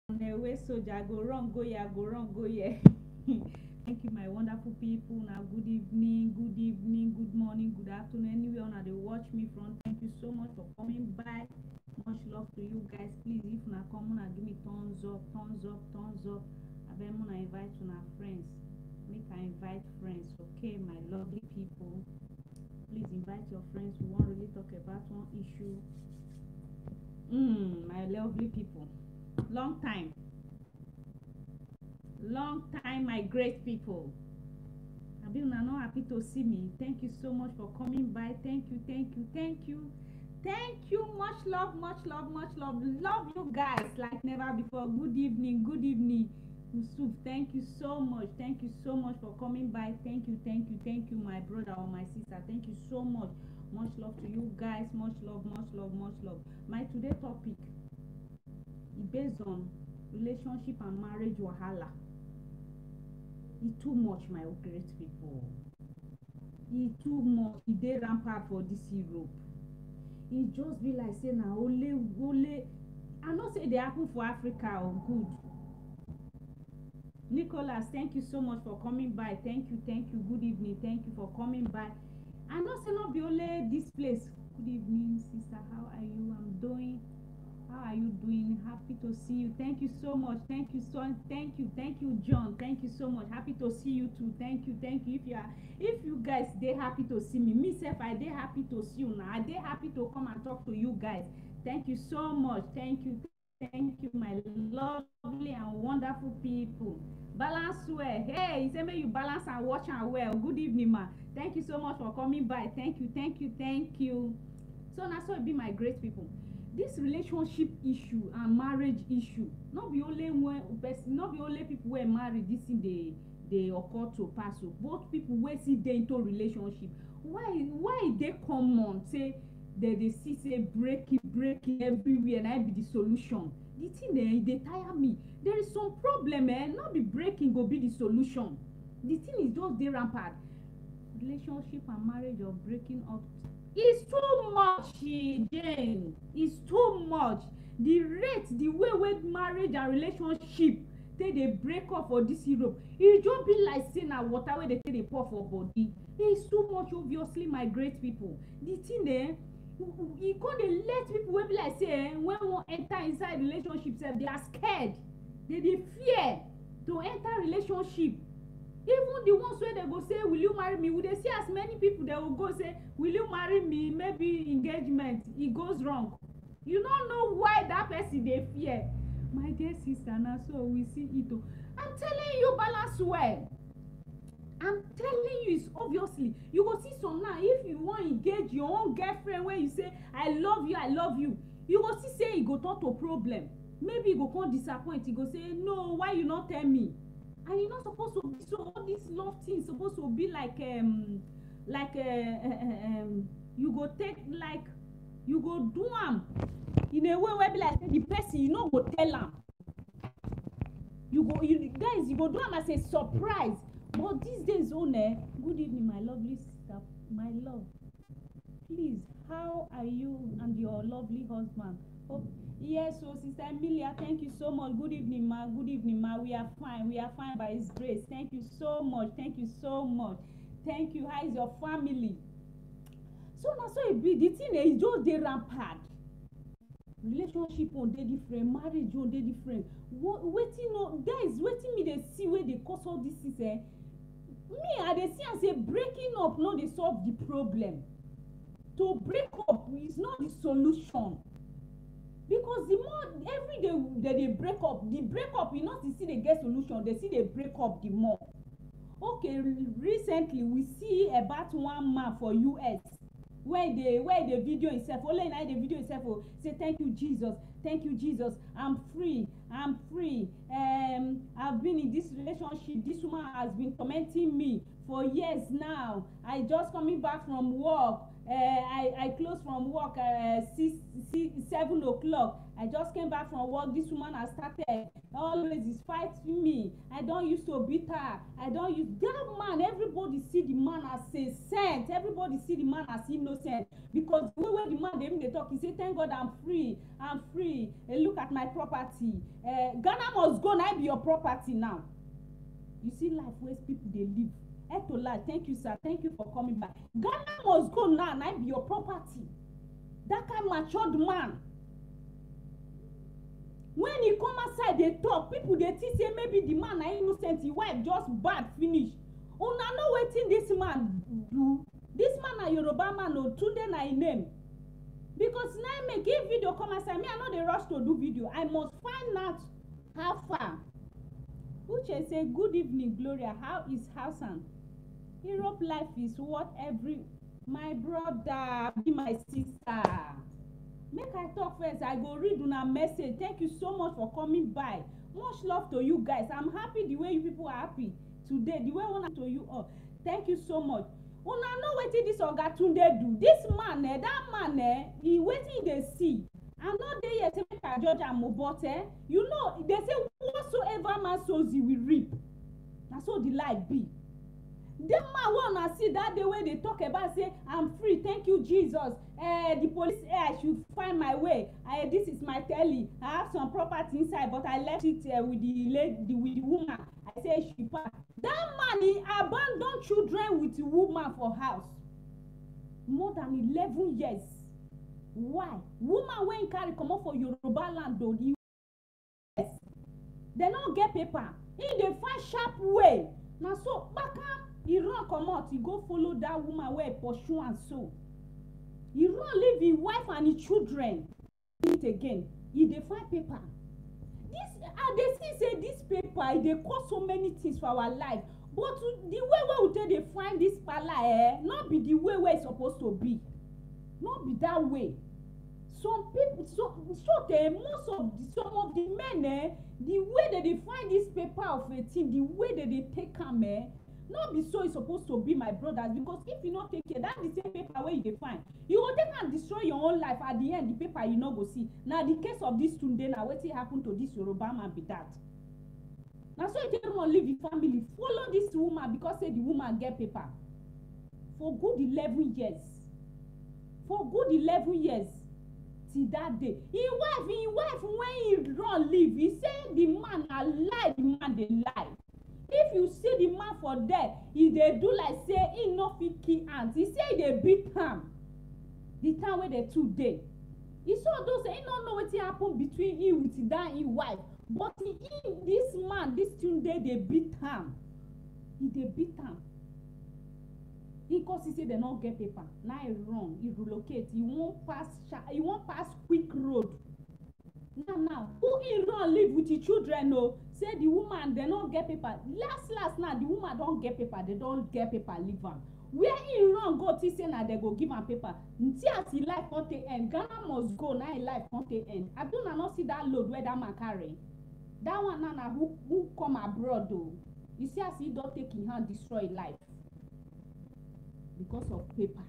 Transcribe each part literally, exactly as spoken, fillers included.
the way soldier go wrong, go here, go wrong, go here. Thank you, my wonderful people. Now, good evening, good evening, good morning, good afternoon. Anywhere now they watch me from, thank you so much for coming by. Much love to you guys. Please, if you come on, give me thumbs up, thumbs up, thumbs up. I bet I invite to our friends. Make I invite friends, okay, my lovely people. Please invite your friends. We want to really talk about one issue. Mm, my lovely people. Long time. Long time, my great people. I've been not happy to see me. Thank you so much for coming by. Thank you, thank you, thank you. Thank you. Much love, much love, much love. Love you guys like never before. Good evening, good evening. Yusuf, thank you so much. Thank you so much for coming by. Thank you, thank you, thank you, my brother or my sister. Thank you so much. Much love to you guys. Much love, much love, much love. My today topic is based on relationship and marriage wahala. It's too much, my great people. It's too much. E dey rampant for this Europe. E just be like say na only only. I know say they happen for Africa or good. Nicholas, thank you so much for coming by. Thank you, thank you. Good evening. Thank you for coming by. I know say not be only this place. Good evening, sister. How are you? I'm doing. How are you doing? Happy to see you. Thank you so much. Thank you so. Thank you. Thank you, John. Thank you so much. Happy to see you too. Thank you. Thank you. If you are, if you guys they happy to see me, me self I they happy to see you now. I they happy to come and talk to you guys. Thank you so much. Thank you. Thank you, my lovely and wonderful people. Balance well. Hey, you say me you balance and watch and well. Good evening, ma. Thank you so much for coming by. Thank you. Thank you. Thank you. So now so it be my great people. This relationship issue and marriage issue not be only when person not be only people wey marry this thing dey dey occur to pass o, both people wey still dey into relationship. Why why e dey common say dem dey see say breaking breaking everywhere na be the solution? The thing eh e dey tire me. There is some problem eh, not be breaking go be the solution. The thing is just dey rampant. Relationship and marriage or breaking up. It's too much, Jane. It's too much. The rate, the way wey marriage and relationship take dey break up for this Europe, e just be like say na water wey dey take dey pour for body. It's too much, obviously, my great people. The thing eh, e come dey let people wey be like say eh, when wan enter inside relationship sef, they are scared. They dey fear to enter relationship. Even the ones wey they go say will you marry me, we dey see as many people they will go say will you marry me, maybe engagement e goes wrong. You don't know why that person dey fear. My dear sister, na so we see it o. I'm telling you, balance well. I'm telling you, it's obviously you go see some now. If you wan engage your own girlfriend wey you say I love you, I love you, you go see say e go turn to problem. Maybe e go come disappoint. E go say no, why you not tell me? And e not supposed to be so. All this love thing supposed to be like um like uh, uh, um you go take like you go do am in a way where be like the person you no go tell am. You go you guys you go do am as a surprise. But these days own eh, good evening my lovely sister, my love. Please, how are you and your lovely husband? Hope yes, so sister Emilia, thank you so much. Good evening, ma. Good evening, ma. We are fine. We are fine by His grace. Thank you so much. Thank you so much. Thank you. How is your family? So now, so it be the thing is just dey rampant. Relationship on dey different, marriage on dey different. What waiting no guys, waiting me dey see where they cause all this is eh. Me, I dey see and say breaking up no dey solve the problem. To break up is not the solution. Because the more every day that they break up, the break up, you not see they get solution, they see they break up the more. Okay, recently we see about one man for U S where they where the video itself, only now the video itself will say thank you Jesus, thank you Jesus, I'm free, I'm free. Um, I've been in this relationship. This woman has been tormenting me for years now. I just coming back from work. uh, I I close from work uh, six, six seven o'clock. I just came back from work. This woman has started always is fighting me. I don't used to beat her. I don't use that man. Everybody see the man as a saint. Everybody see the man as innocent because the way the man they even they talk, he say, "Thank God I'm free. I'm free. Uh, look at my property. Uh, Ghana must go. Now be your property now." You see life where people they live. Etola, thank you, sir. Thank you for coming back. Ghana must go now. Now be your property. That kind of matured man. When he come outside, they talk. People they think say maybe the man are innocent. His wife just bad finish. Una know wetin this man do. This man a Yoruba man o. Tunde na him name. Because now make if video come outside, me I know they rush to do video. I must find out how far. Uche say, good evening, Gloria. How is Hassan? Europe life is what every my brother be my sister. Make I talk first. I go read una message. Thank you so much for coming by. Much love to you guys. I'm happy the way you people are happy today. The way I want to you all. Thank you so much. Una know wetin this Oga Tunde do. This man, eh, that man, eh, he wetin dey see. I'm not there yet. Make I judge am, but eh, you know they say whatsoever man sows he will reap. Na so the life be. Dem man wanna see that day wey they talk about say I'm free, thank you Jesus. Uh, the police say I should find my way. I this is my telly. I have some property inside, but I left it uh, with the lady with the woman. I say she pack. That man he abandon children with the woman for house. More than eleven years. Why? Woman wey carry comot for Yoruba land though. The yes. They no get paper. In dey find sharp way. Na so baka he run comot. He go follow that woman wey pursue am so. He run leave him wife and his children. It again. He dey find paper. This I dey see say this paper e dey cause so many things for our life. But the way wey we take dey find this pala eh, not be the way wey e suppose to be. Not be that way. Some people, so so the most of the, some of the men, eh, the way that they find this paper of a thing, the way that they take them, eh, not be so it's supposed to be, my brothers. Because if you not take care, that's the same paper where you find. You will take and destroy your own life. At the end, the paper you not go see. Now the case of this Tunde, now what happened to this Yoruba man be that. Now so you take one live in family, follow this woman because say the woman get paper for good eleven years. For good eleven years till that day. His wife, his wife, when he run leave, he say the man a lie, the man dey lie. If you see the man for there, he dey do like say he no fit kill ant. He say he dey beat am. The time wey they two dey. He saw those say he no know wetin happen between him with that his wife. But he, he this man, this Tunde dey beat am. He dey beat am. He cause he say they not get paper. Now he run, he relocate, he won't pass he won't pass quick road. Now now, who he run live with the children no? Say the woman they not get paper. Last last now the woman don't get paper, they don't get paper leave am. Where he run go till say now they go give am paper. Until as he life can't take end. Ghana must go, now he life can't take end. I do not see that load where that man carry. That one now, now who who come abroad though. You see as he don't take in hand destroy life. Because of paper.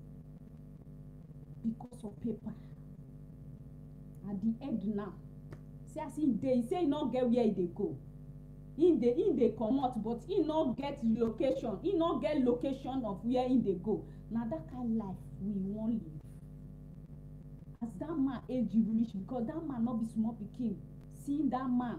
Because of paper. At the end now. See as he dey, he say he not get where he dey go. He dey he dey comot, but he not get location. He not get location of where he dey go. Now that kind of life we wan live. As that man age reach, because that man not be small pikin. Seeing that man.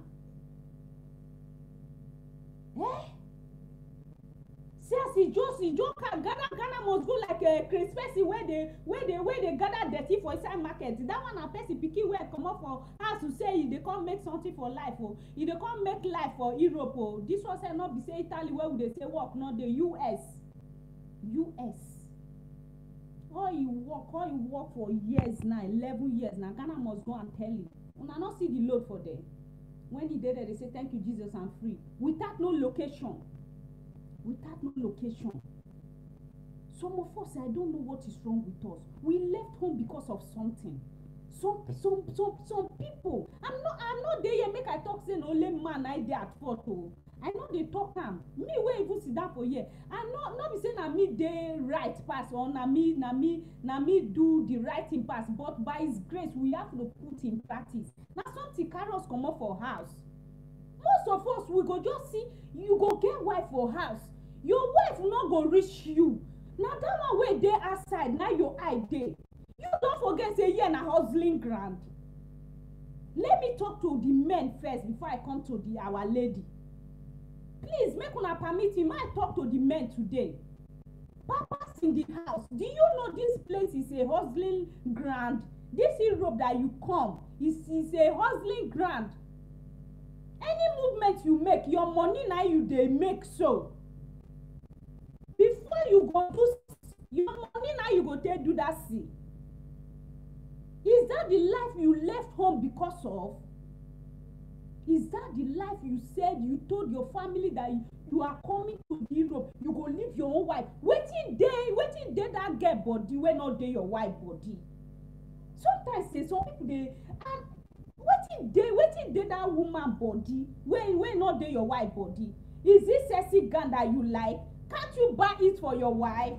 Eh? See as he just he just gather Ghana must go like a Christmas where they where they where they gather dirty for inside market. That one na person pikin wey come up for house to say he dey come make something for life oh. He dey come make life for Europe oh. This one say not be say Italy where we dey say work, not the U S. U S. All he work, all he work for years now, eleven years now. Ghana must go and tell him. Una not see the load for them. When he dey there, they say thank you Jesus, I'm free. Without no location. Without no location. Some of us, I don't know what is wrong with us. We left home because of something. some some some some people, i'm not i'm not there here make I talk say na only man I dey at fault o. I no dey talk am. Me wey even sit down for here, I no no be say na me dey right pass or na me na me na me do the right thing pass, but by his grace we have to put in practice. Na something carry us comot for house. Most of us we go just see you go get wife for house, your wife no go reach you. Na that one wey dey outside na your eye dey. You don forget say here na hustling ground. Let me talk to the men first before I come to the our lady. Please make una permit me, I talk to the men today. Papas in the house, do you know this place is a hustling ground? This Europe that you come is is a hustling ground. Any movement you make, your money now you dey make so. Before you go do your money now you go take do that thing. Is that the life you left home because of? Is that the life you said you told your family that you, you are coming to Europe, you go leave your own wife? Wetin dey wetin dey that girl body wey not dey your wife body? Sometimes say some people dey and wetin dey wetin dey that woman body wey wey not dey your wife body? Is this sexy gown that you like? Can't you buy it for your wife?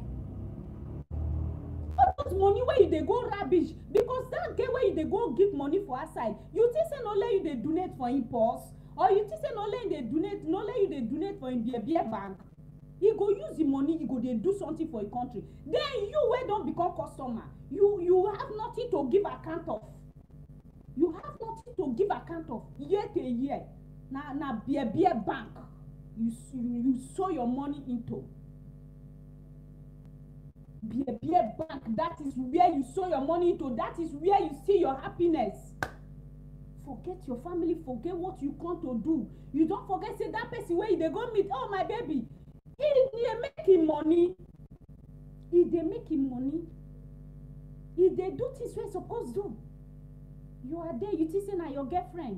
All those money where you dey go rubbish because that girl where you dey go give money for outside, you think say no let you dey donate for him purse, or you think say no let you dey donate no let you dey donate for him beer beer bank? He go use the money, he go dey do something for your country. Then you wey don become customer, you you have nothing to give account of. You have nothing to give account of year to year. Na na beer beer bank you you you sow your money into. Beer beer bank, that is where you sow your money into. That is where you see your happiness. Forget your family, forget what you come to do. You don't forget say that person where you dey go meet, oh my baby, he dey make him money. He dey make him money. He dey do things wey suppose do. You are there, you think say na your girlfriend.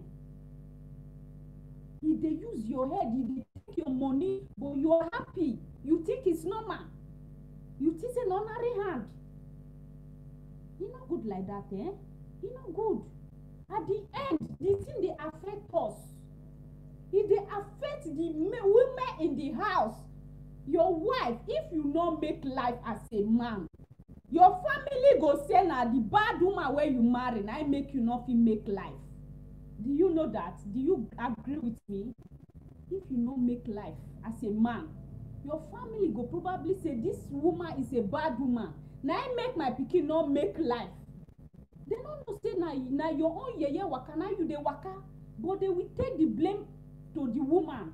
He dey use your head, he dey take your money, but you are happy. You think it's normal. You think say no ordinary hand. E no good like that, eh? E no good. At the end, the thing dey affect us. E dey affect the women in the house. Your wife, if you no make life as a man, your family go say na the bad woman wey you marry na make you no fit make life. Do you know that? Do you agree with me? If you no make life as a man, your family go probably say this woman is a bad woman. Na make my pikin no make life. They no know say na na your own yeye waka na you dey waka, but they will take the blame to the woman.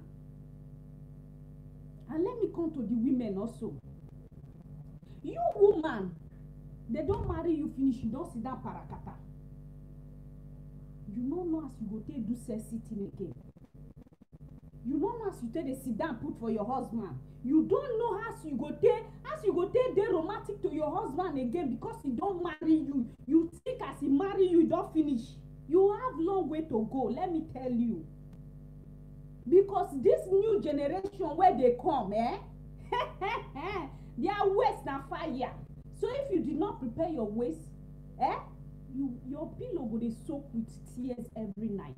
And let me come to the women also. You woman, they don't marry you finish, you don't sit down parakata. You don't know as you go take do sexy thing again. You don't know as you take the sit down put for your husband. You don't know as you go take as you go take dey romantic to your husband again because he don't marry you. You think as he marry you, you don't finish. You have long way to go, let me tell you. Because this new generation where they come, eh? Their waist na fire. So if you did not prepare your waist, eh? You your pillow go dey soak with tears every night.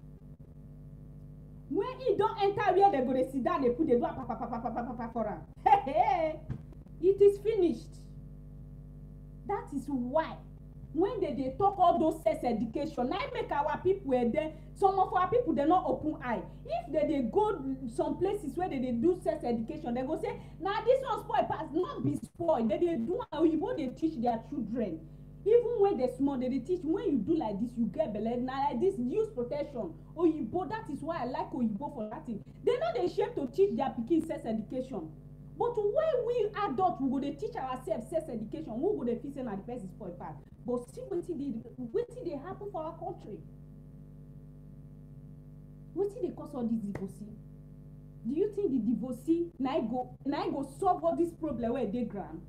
When he don't enter where they go dey sit down, they put the do pa pa pa pa pa pa pa for am. Hey, hey, it is finished. That is why when they, they talk all those sex education, now make our people eh, there. Some of our people they not open eye. If they, they go some places where they, they do sex education, they go say, now this one spoil pass, not be spoiled. They, they do Oyibo they teach their children. Even when they're small, they, they teach when you do like this, you get belly. Now like this, use protection. Oyibo, that is why I like Oyibo for that thing. They know they shape to teach their pikin sex education. But when we adults, we go to teach ourselves sex education, we go to feel say na the person spoil pass. But see wetin dey wetin dey happen for our country. Wetin dey cause all this divorcee? Do you think the divorcee na go na go solve all this problem wey dey ground?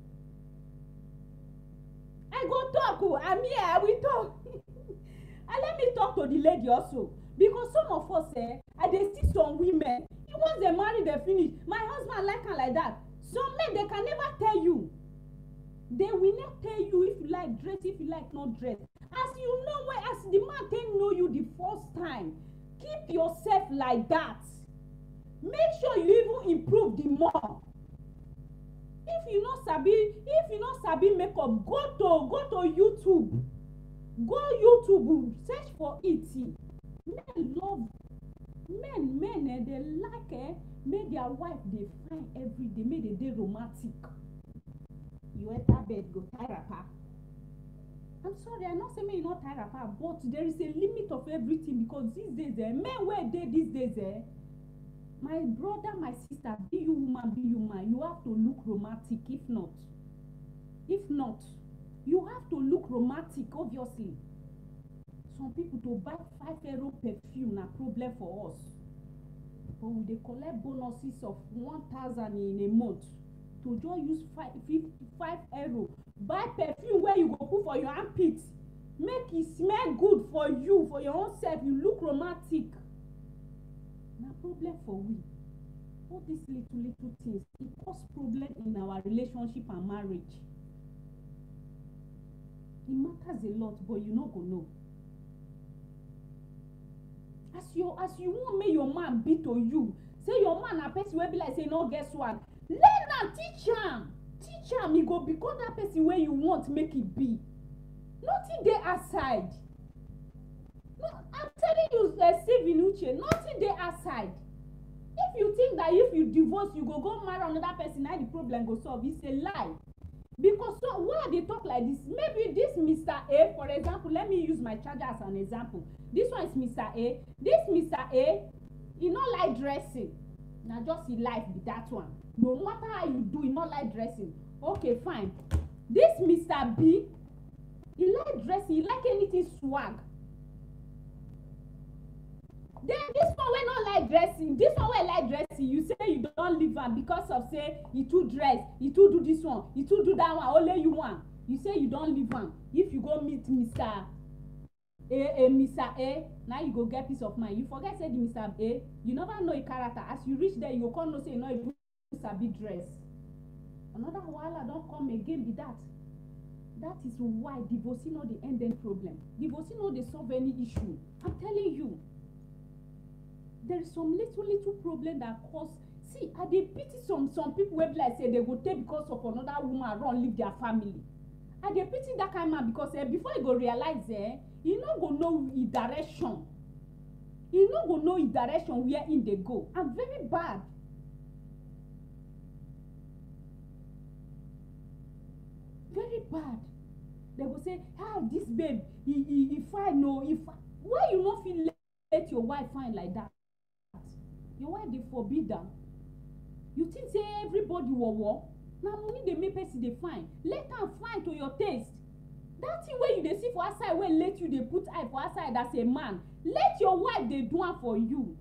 I go talk oh, I'm here, I will talk. And let me talk to the lady also. Because some of us, eh, I dey see some women, once they marry, they finish. My husband like her like that. Some men, they can never tell you. They will not tell you if you like dress, if you like not dress. as you know when as the man take know you the first time, keep yourself like that. Make sure you even improve the more. If you no sabi if you no sabi makeup, go to go to YouTube, go YouTube, search for it. Men love men men eh, they like eh, make their wife dey fine every day, make they dey romantic. You enter bed go tie wrapper. I'm sorry, I not say make you not tie wrapper, but there is a limit of everything, because these days eh, men wey dey these days eh, my brother, my sister, be you woman, be you man, you have to look romantic. If not, if not, you have to look romantic, obviously. Some people to buy five euro perfume na problem for us. But we dey collect bonuses of one thousand in a month to just use five, fifty-five euro buy perfume where you go put for your armpit, make it smell good for you, for your own self. You look romantic. Na problem for we. All these little little things, it cause problem in our relationship and marriage. It matters a lot, but you no go know. As you as you want make your man be to you, say your man na person wey be like say no get swag, learn am, teach am, teach am. He go become that person wey you want make it be. Nothing dey outside. No, I'm telling you, uh, Stephen Uche, nothing dey outside. If you think that if you divorce you go go marry another person, now the problem go solve, it's a lie. Because so why they talk like this? Maybe this Mister A, for example, let me use my charger as an example. This one is Mister A. This Mister A, he not like dressing. Now just he life be that one. No matter how you do, he not like dressing. Okay, fine. This Mister B, he like dressing, he like anything swag. Then this one wey not like dressing, this one wey like dressing, you say you don't leave am because of say he too dress, he too do this one, he too do that one, only you want. You say you don't leave am. If you go meet Mister A, a Mister A, now you go get peace of mind. You forget say the Mister A, you never know a character. As you reach there, you go come know say you no even sabi dress. Another wahala don come again be that. That is why divorcing no dey end any problem. Divorcing no dey solve any issue. I'm telling you. There is some little little problem that cause. See, I dey pity some some people wey be like say they go take because of another woman run leave their family. I dey pity that kind man because eh, before he go realize eh, he no go know his direction. He no go know his direction where in dey go. I'm very bad. Very bad. They go say, ah, this babe, he he he fine no, he fine. Why you no fit let your wife fine like that? Your wife dey forbid am. You think say everybody war war? Na money dey make person dey fine. Let am fine to your taste. That thing wey you dey see for outside wey let you dey put eye for outside as a man, let your wife dey do am for you.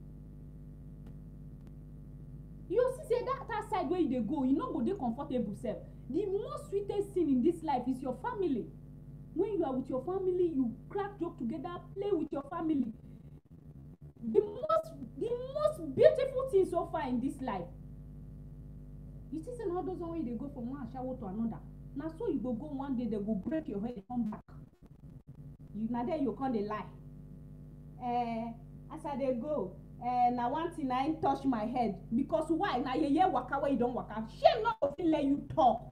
You see say that outside wey you dey go, you no go dey comfortable sef. The most sweetest thing in this life is your family. When you are with your family, you crack joke together, play with your family. The most, the most beautiful thing so far in this life. You see, say all those one way they go from one shower to another. Now, so you go go one day, they go break your head and come back. You now there you come dey lie. Uh, as I dey go, uh, now one thing I ain't touch my head because why? Now you hear waka where you don't waka. Shame not go let you talk.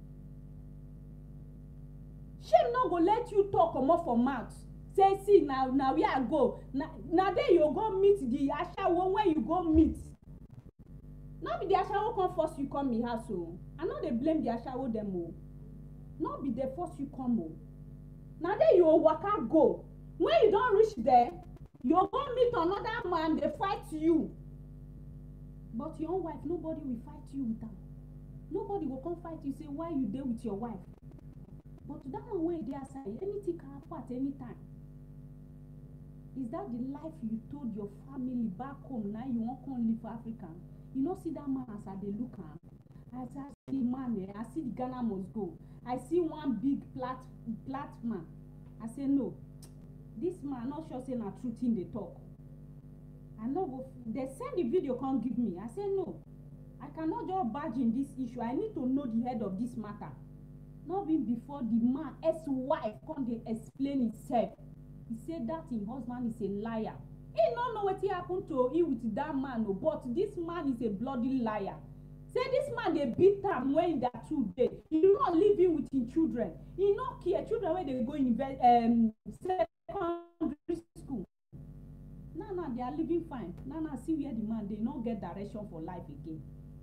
Shame not go let you talk come off for mouth. Say see now now where I go. Now now there you go meet the ashawo where you go meet. Not be the ashawo come force you come me house o. I know they blame the ashawo them o. Not be the force you come o. Now there you waka go. When you don't reach there, you go meet another man, they fight you. But your own wife, nobody will fight you with her. Nobody will come fight you, say why you there with your wife. But that one where they outside, anything can happen at any time. Is that the life you told your family back home? Now you won't come live for Africa. You know, see that man as I they look at. I see the man there, I see the Ghana must go. I see one big plat plat man. I say no. This man not sure say na truth in the talk. I know go they send the video can't give me. I say no. I cannot just barge in this issue. I need to know the head of this matter. not even before the man ex-wife come dey explain himself. He say that him husband is a liar. He no know wetin happen to him with that man o, but this man is a bloody liar. Say this man dey beat am when their two dey. He no live in with him children. He no care children wey dey go university um, secondary school. Now now they are living fine. Now now see where the man dey no get direction for life again.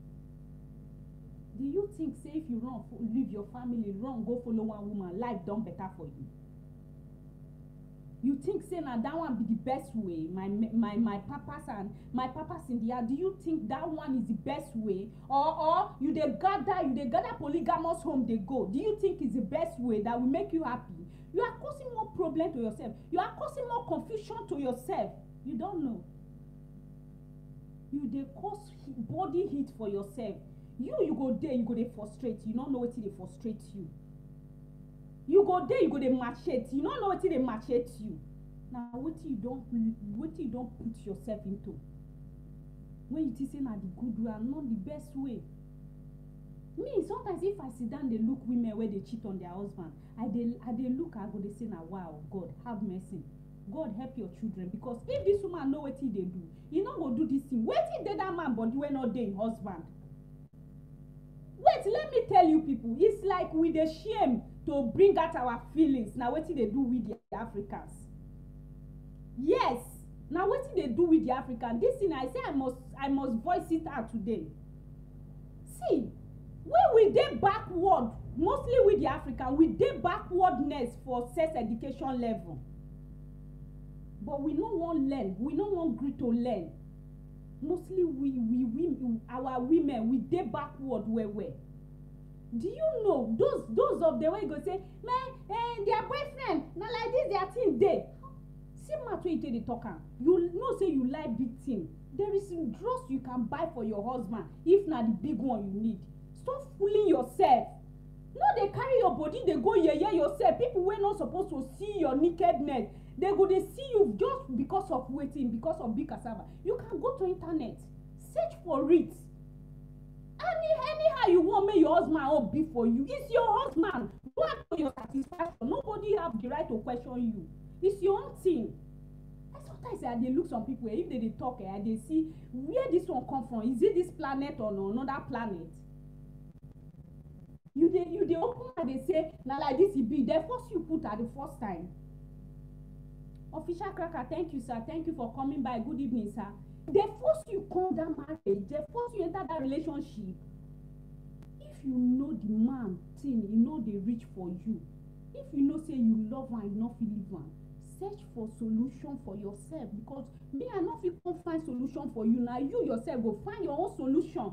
Do you think say if you run leave your family run go follow one woman, life don better for you? You think say na that one be the best way? My my my papas and my papas in the yard. Do you think that one is the best way? Or or you dey gather you dey gather polygamous home dey go? Do you think it's the best way that will make you happy? You are causing more problem to yourself. You are causing more confusion to yourself. You don't know. You dey cause body heat for yourself. You you go there you go dey frustrate. You don't know wetin dey frustrate you. You go there you go dey machete. You don't know wetin dey machete you. Now wetin you don't wetin you don't put yourself into. When you think say na the good way and not the best way. Me sometimes if I sit down dey look women where they cheat on their husband, I dey I dey look I go dey say na wow God have mercy. God help your children, because if this woman know wetin dey do, he no go do this thing. Wetin dey that man body wey no dey him husband? Wait, let me tell you people, it's like we dey shame to bring out our feelings. Now wetin dey do with the Africans? Yes, now wetin dey do with the Africans? This thing I say I must I must voice it out today. See, when we dey backward, mostly with the African, we dey backwardness for sex education level. But we no wan learn, we no wan gree to learn. Mostly we we we our women we dey backward well well. Do you know those those of the way go say, man, eh, their boyfriend na like this their thing dey. See matter wey you take dey talk am. You know say you like big thing. There is drugs you can buy for your husband if na the big one you need. Stop fooling yourself. No dey carry your body dey go yeye yourself. People wey no suppose to see your nakedness, they go dey see you just because of wetin, because of big cassava. You can go to internet, search for it. Any anyhow you want make your husband own be for you. It's your husband. Go out for your satisfaction. Nobody have the right to question you. It's your own thing. And sometimes I dey look some people, if they dey talk, I dey see where this one come from. Is it this planet or no another planet? You dey you dey open and dey say na like this e be. They force you put at the first time. Official Cracker, thank you, sir. Thank you for coming by. Good evening, sir. They force you come that marriage. They force you enter that relationship. If you know the man thing, you know they reach for you. If you know say you love one, you not feel leave one. Search for solution for yourself, because me I not fit come find solution for you. Now you yourself go find your own solution.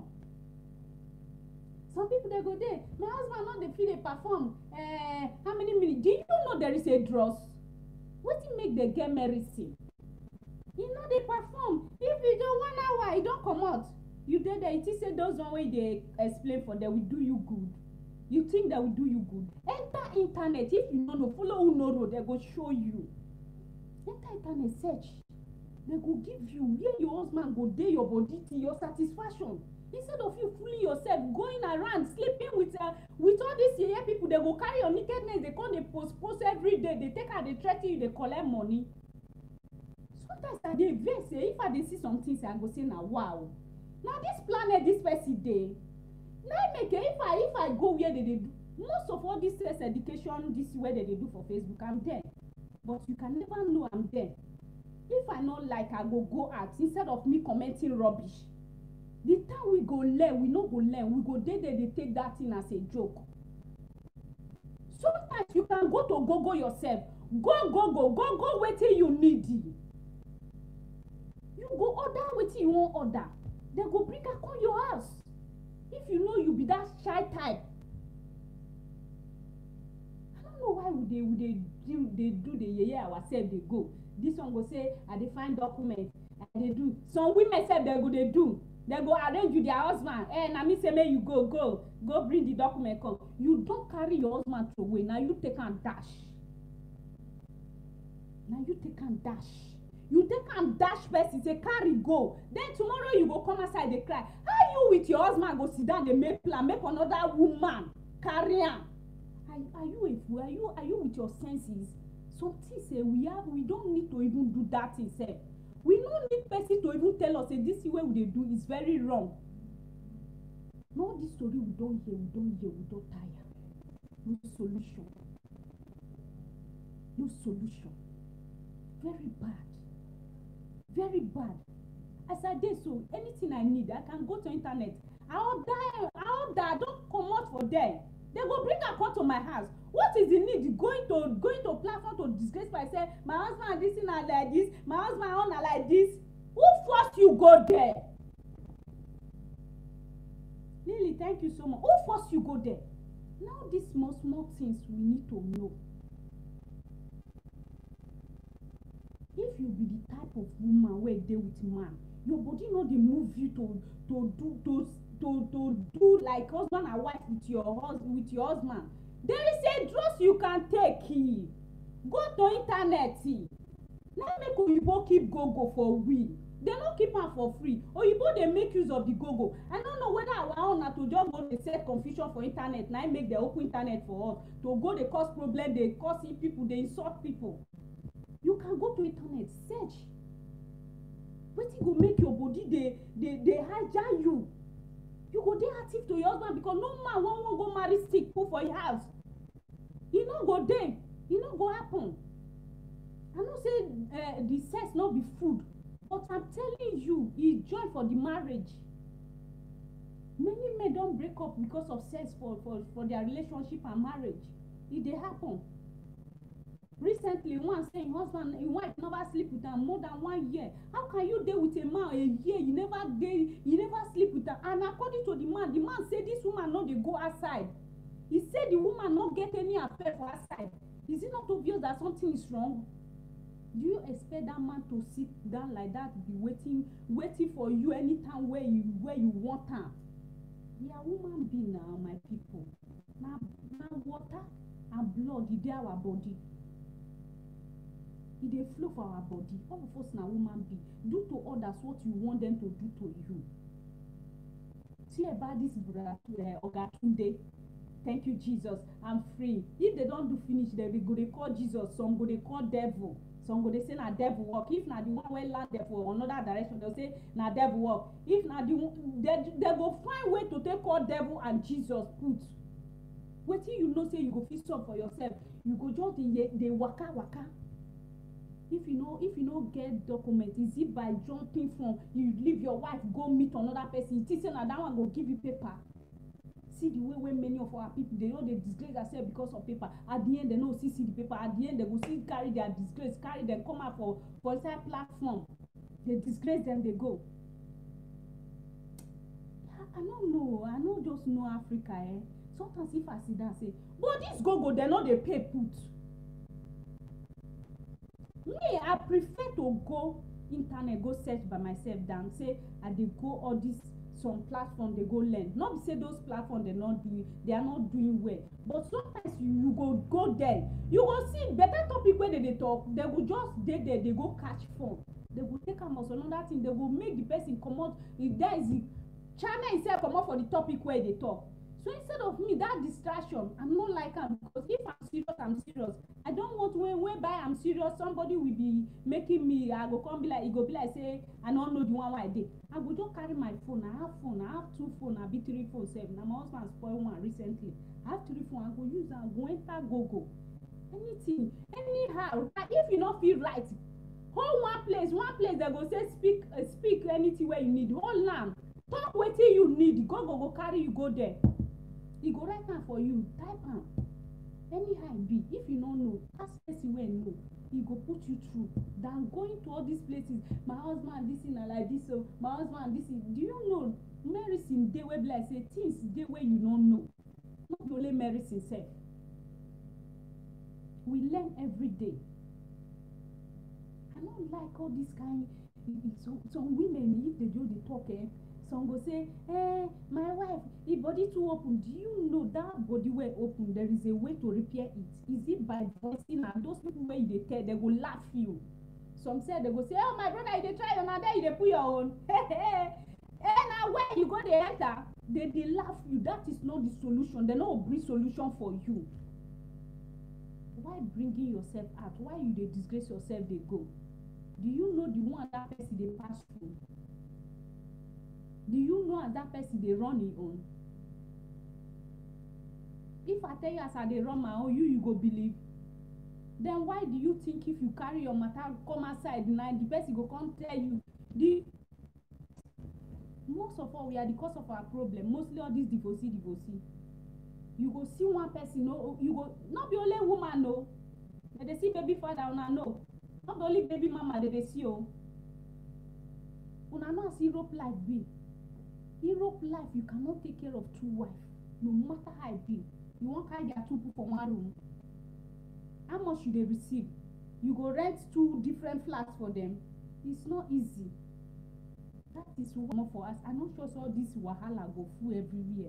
Some people they go there. My husband not they feel they perform. Uh, how many minutes? Do you know there is a dross? Wetin make the get medicine? You know they perform. If you do one hour, you don't come out. You dey there, it is say those one way they explain for them will do you good. You think that will do you good? Enter internet. If you don't know, follow who know road, they go show you. Enter internet, search. They go give you where your husband go day your body to your satisfaction. Instead of you fooling yourself, going around, sleeping with uh, with all these here people, they go carry your nakedness, they come, they post post every day, they take out, they threaten you, they collect money. Sometimes I dey vex say if I dey see some things, I go say na wow. Now this planet, this person dey. Now make it, if I if I go where they, they do most of all this sex education, this where they, they do for Facebook, I'm there. But you can never know I'm there. If I not like, I go go out instead of me commenting rubbish. The time we go learn, we no go learn. We go there, they, they take that thing as a joke. Sometimes you can go to Google yourself. Go, go, go, go, go wetin you need. You go order wetin you want order. They go bring am come your house. If you know you be that shy type. I don't know why would they would they do they do the yeye ourselves they go. This one go say I dey find document. I dey do. Some women say they go they do. They go arrange you their husband. Eh, na me say make you go, go, go bring the document come. You don't carry your husband away. Now you take and dash. Now you take and dash. You take and dash person, say carry go. Then tomorrow you go come outside, they cry. How you with your husband go sit down, they make plan, make another woman carry am? are, are you a fool? Are you are you with your senses? Something say we have we don't need to even do that itself. We don't need person to even tell us say this way we dey do is very wrong. No, this story we don hear, we don hear, we don tire. No solution. No solution. Very bad. Very bad. As I dey so, anything I need, I can go to internet. I order, I order, I don't come out for them. They go bring a call to my house. What is the need going to going to platform to disgrace myself? My husband this thing are like this, my husband own are like this. Who forced you go there? Lily, thank you so much. Who forced you go there? Now these small small things we need to know. If you be the type of woman where dey with man, your body no dey move you to to do to to to do like husband and wife with your husband with your husband. There is a drugs you can take. Go to internet. Now make Oyibo keep go-go for we. They no keep am for free. Oyibo dey make use of the go-go. I don't know whether our own na to just go dey set confusion for internet. Now make the open internet for us. To go dey cause problem, dey cause people, dey insult people. You can go to internet, search. Wetin go make your body dey dey dey hijack you? You go dey active to your husband because no man wan wan go marry stick put for your house. E no go dey, e no go happen. I know say uh, the sex no be food, but I'm telling you, e joy for the marriage. Many men don break up because of sex for for for their relationship and marriage. E dey happen. Recently, one say im husband, im wife never sleep with am more than one year. How can you dey with a man a year? You never dey, you never sleep with am. And according to the man, the man say this woman no dey go outside. He said the woman no get any affair for outside. Is it not obvious that something is wrong? Do you expect that man to sit down like that, be waiting, waiting for you anytime where you where you want am? We are human being now, my people. Now, now water and blood e dey our body. E dey flow for our body. All of us na human being. Do to others what you want them to do to you. See about this brother uh, Oga Tunde. Thank you, Jesus. I'm free. If they don't do finish, they go they call Jesus. Some go they call devil. Some go they say na devil work. If na the one wey land there for another direction, they'll say na devil work. If na the they they go find way to take call devil and Jesus put. Wetin you know say you go fit solve for yourself. You go just dey dey waka waka. If you know if you no get document, is it by jumping from you leave your wife go meet another person? You think say na that one go give you paper? See the way wey many of our people they know they disgrace themselves because of paper. At the end they no see see the paper. At the end they go still carry their disgrace, carry them come out for for inside platform. They disgrace them, they go. I, I don't know. I no just know Africa. Eh? Sometimes if I sit down say, but this go go they no dey pay put. Me, I prefer to go internet, go search by myself than say I dey go all this some platform they go learn. Not be say those platforms they not doing, they are not doing well. But sometimes you, you go go there, you go see better topic where they, they talk. They go just dey there, they go catch phone. They go take am as another thing. They go make the person come out. If there is the channel itself come out for the topic where they talk. So instead of me that distraction, I'm not like am because if I'm serious, I'm serious. I don't want when whereby I'm serious, somebody will be making me. I go come be like, it go be like say I don't know the one why I did. I go just carry my phone. I have phone. I have two phone. I be three phone seven. Now my husband spoil one recently. I have three phone. I go use and go enter Google. Anything, anyhow. If you not feel right, hold one place. One place they go say speak, uh, speak anything where you need. Hold land. Talk wetin you need. Go go go carry you go there. He go write am for you, type am. Anyhow e be, if you no know, ask person wey know, he go put you through. Than going to all these places, my husband this thing na like this, so my husband this thing. Do you know medicine dey wey be like say things dey wey you no know. Not only medicine sef. We learn every day. I don't like all this kind. Some some women if they do the talk, eh. Some go say, eh, my wife, if body too open, do you know that body where open, there is a way to repair it? Is it by voicing? And those people where they tell, they go laugh you. Some say, they go say, oh, my brother, you dey try your mother, you dey put your own. And now when you go the enter, they, they laugh you. That is not the solution. They no bring solution for you. why bringing yourself out? Why you dey disgrace yourself dey go? Do you know the one that person dey pass through? Do you know as that person dey run him own? If I tell you as I dey run my own, you you go believe? Then why do you think if you carry your matter come outside now, the person go come tell you? The most of all, we are the cause of our problem. Mostly all this divorcee divorcee. You go see one person, no, you go not be only woman, no. But they see baby father, una no. Not the only baby mama they dey see, oh. Una know as Europe life be. Europe life, you cannot take care of two wives, no matter how it be. You won't carry their two people for one room. How much should they receive? You go rent two different flats for them. It's not easy. That is one for us. I'm not sure so all this wahala go full everywhere.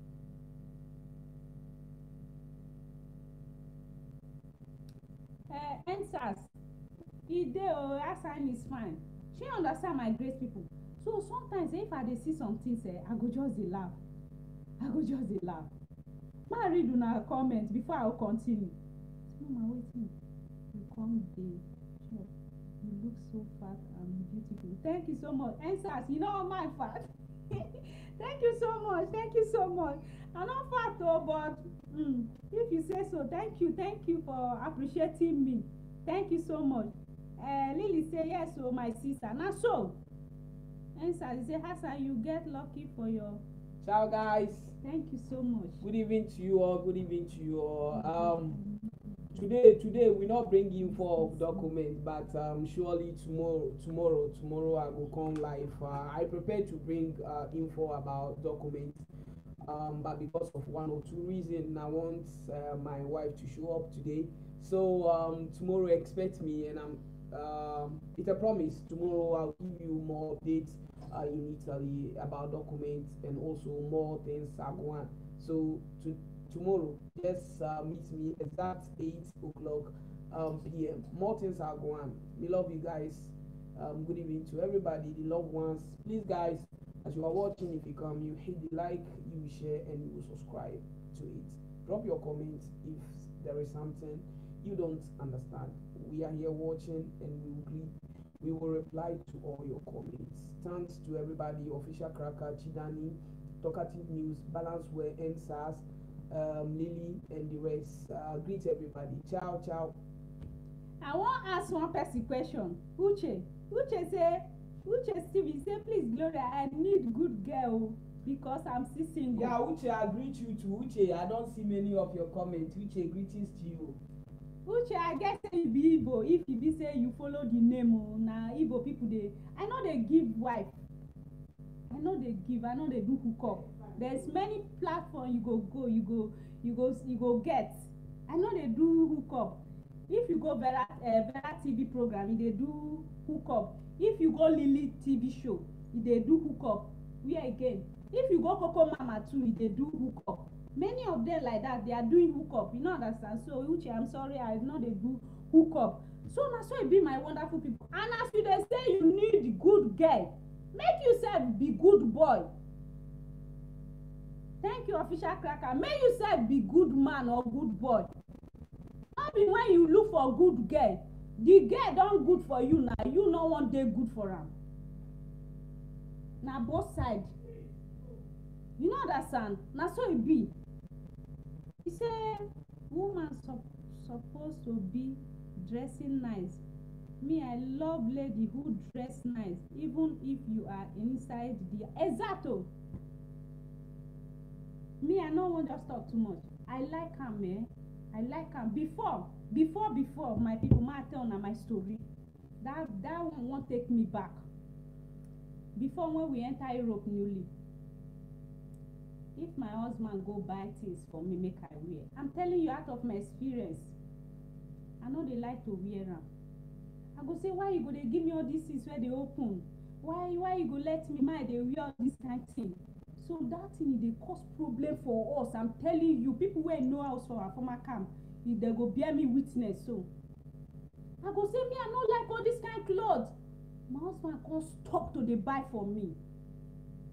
Uh, answers. Ide o, assign is fine. She understand my great people. So sometimes if I dey see some things, eh, I go just dey laugh. I go just dey laugh. Ma read una comment before I will continue. Mama, waiting. You come dey chop. You look so fat and beautiful. Thank you so much. Answers, you know my fat. Thank you so much. Thank you so much. I'm not fat though, but mm, if you say so, thank you. Thank you for appreciating me. Thank you so much. Uh, Lily say yes, so my sister. Now so, Answers, you say Hassan, you get lucky for your. Ciao guys. Thank you so much. Good evening to you all. Good evening to you all. Um, today, today we not bring info of document, but um, surely tomorrow, tomorrow, tomorrow I will come live. Uh, I prepared to bring uh, info about documents, um, but because of one or two reasons, I want uh, my wife to show up today. So um, tomorrow expect me, and I'm. Um, it's a promise. Tomorrow I'll give you more updates uh, in Italy about documents and also more things are going. So to tomorrow, just uh, meet me exact eight o'clock um, p m. More things are going. We love you guys. Um, good evening to everybody, the loved ones. Please, guys, as you are watching, if you come, you hit the like, you will share, and you will subscribe to it. Drop your comments if there is something you don't understand. We are here watching, and we will greet, we will reply to all your comments. Thanks to everybody, Official Cracker, Chidani, Talkative News, Balanceware, N S A S, um, Lily, and the rest. Uh, greet everybody. Ciao, ciao. I want to ask one person question. Uche, Uche say, Uche Stevie say, please Gloria, I need good girl because I'm still single. Yeah, Uche, I greet you too. Uche, I don't see many of your comments. Uche, greetings to you. Uche, I guess say you be Igbo. If you be say you follow the name, oh, na Igbo people dey. I know they give wife. I know they give. I know they do hook up. There's many platforms you go go, you go, you go, you go get. I know they do hook up. If you go Vera, uh, Vera T V program, they do hook up. If you go Lily T V show, they do hook up. Where again? If you go Coco Mama too, they do hook up. Many of them like that, they are doing hook up. You know understand? So Uche, I'm sorry, I know they do hook up. So now so it be my wonderful people. And as you they say you need good girl, make yourself be good boy. Thank you, Official Cracker. Make yourself be good man or good boy. Not be when you look for good girl, the girl don't good for you now. You no one day good for am. Now both sides. You know that son. Now so it be. He say woman sup supposed to be dressing nice. Me, I love lady who dress nice, even if you are inside the exacto. Me, I no want just talk too much. I like am, eh? I like am. Before, before, before, my people, ma tell na my story. That that one won't take me back. Before when we enter Europe newly, if my husband go buy things for me, make I wear. I'm telling you out of my experience. I know they like to wear them. I go say, why you go they give me all these things where they open? Why why you go let me mind they wear all this kind of thing? So that thing they cause problem for us. I'm telling you, people where know house for our former camp, if they go bear me witness. So I go say, me I don't like all this kind of clothes. My husband can't stop to they buy for me.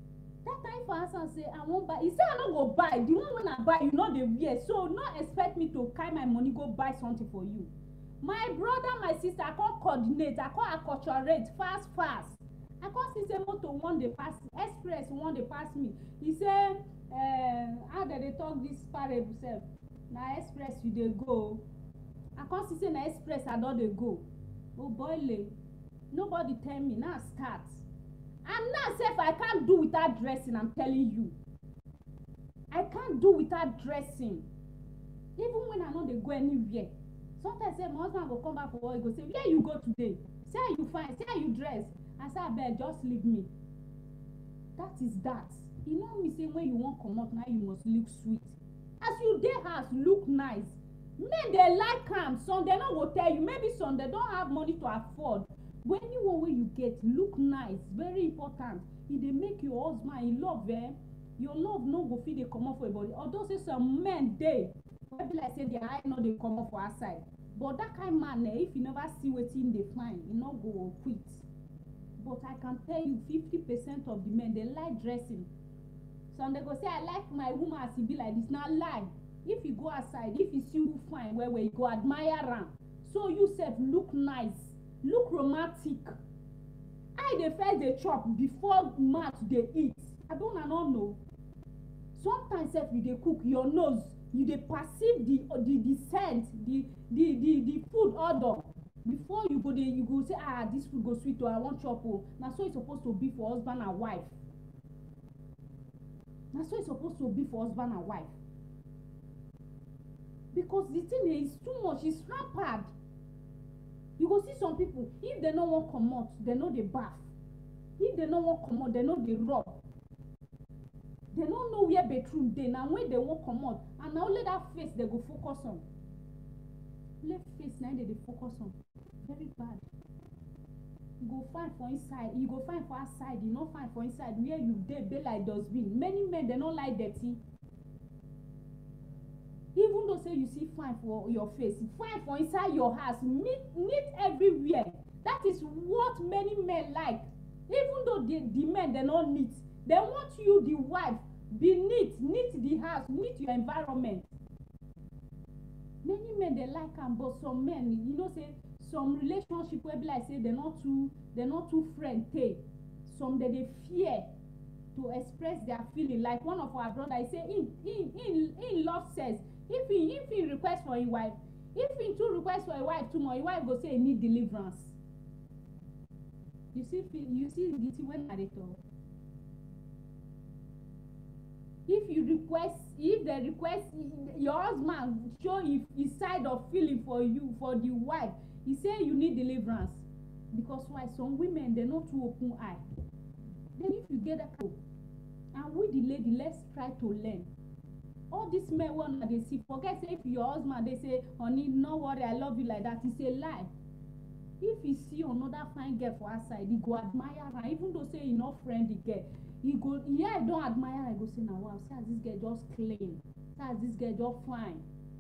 that time for answer say I wan buy, he say I no go buy, the one when I buy you no dey wear, so no expect me to carry my money go buy something for you. My brother, my sister, I come coordinate, I come acculturate fast fast. I come see say motor one dey pass, express one dey pass me. He say uh, how dem dey talk this parable sef, na express you dey go. I come see say na express I don dey go. Oh boy, nobody tell me, now start. And now sef I can't do without dressing, I'm telling you. I can't do without dressing. Even when I no dey go anywhere. Sometimes say my husband go come back for work, he go say, where you go today? Say how you fine, say how you dress. I say abeg just leave me. That is that. You know me say when you wan comot now you must look sweet. As you dey house look nice. Men dey like am, some dey no go tell you, maybe some dey don't have money to afford. But anyone wey you get look nice, very important. E dey make your husband in love, eh? Your love no go fit dey comot for your body. Although say some men dey wey be like say their eye no dey comot for outside. But that kind man, eh, if you never see wetin dey find, e no go quit. But I can tell you, fifty percent of the men dey like dressing. Some dey go say I like my woman as e be like this. Na lie. If you go outside, if you see who fine well well, you go admire am. So you sef look nice, look romantic. I dey first dey chop before mouth dey eat. I don't know know. Sometimes sef you dey cook, your nose, you dey perceive the the the scent, the the the the food odor. Before you go dey, you go say, ah, this food go sweet, or I wan chop. Oh, na so it's supposed to be for husband and wife. Na so it's supposed to be for husband and wife. Because the thing is too much, it's rampant. You go see some people, if they no wan comot, they no dey bath. If they no wan comot, they no dey rub. They no know where bathroom dey. Na when they wan comot, and na only that face they go focus on. Only face na they dey focus on. Very bad. You go find for inside, you go find for outside, you no find for inside. Where you dey dey like dustbin. Many men they no like dirty. Even though say you see fine for your face, fine for inside your house, neat neat everywhere. That is what many men like. Even though the, the men they not neat, they want you, the wife, be neat, neat the house, neat your environment. Many men they like am, but some men, you know, say some relationship where be like say they're not too, they're not too friendly. Some that they fear to express their feeling. Like one of our brothers, say in in in in love says. If he if he request for his wife, if he too request for a wife too much, his wife go say he need deliverance. You see, you see the thing when I dey talk. If you request, if they request, your husband show his, his side of feeling for you, for the wife, he say you need deliverance. Because why? Some women they not too open eye. Then if you get that, and we the lady, let's try to learn. All these men one they see, forget say if your husband they say, honey, no worry, I love you like that, it's a lie. If he see another fine girl for outside, he go admire her, even though say he not friend the girl. He go, yeah, I don't admire her, I go say, now wow, see as this girl just clean, see as this girl just fine.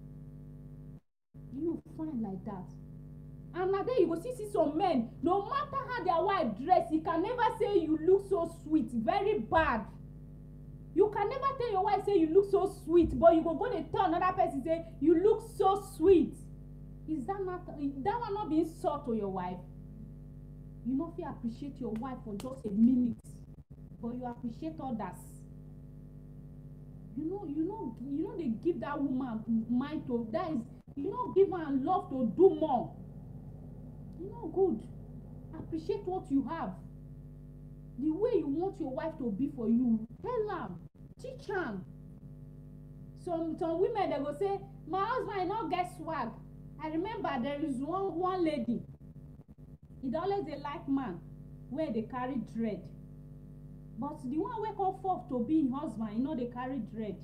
You fine like that. And now there you go see, see some men, no matter how their wife dress, he can never say you look so sweet, very bad. You can never tell your wife say you look so sweet, but you go go and tell another person say you look so sweet. Is that not that one not being insult to your wife? You not feel appreciate your wife for just a minute, but you appreciate others. You know, you know, you know they give that woman mind to that is you know give her love to do more. You know, good. Appreciate what you have. The way you want your wife to be for you, tell am, teach am. Some some women they go say, my husband no get swag. I remember there is one one lady. It always dey like man where they carry dread. But the one wey come forth to be him husband, you know they carry dread.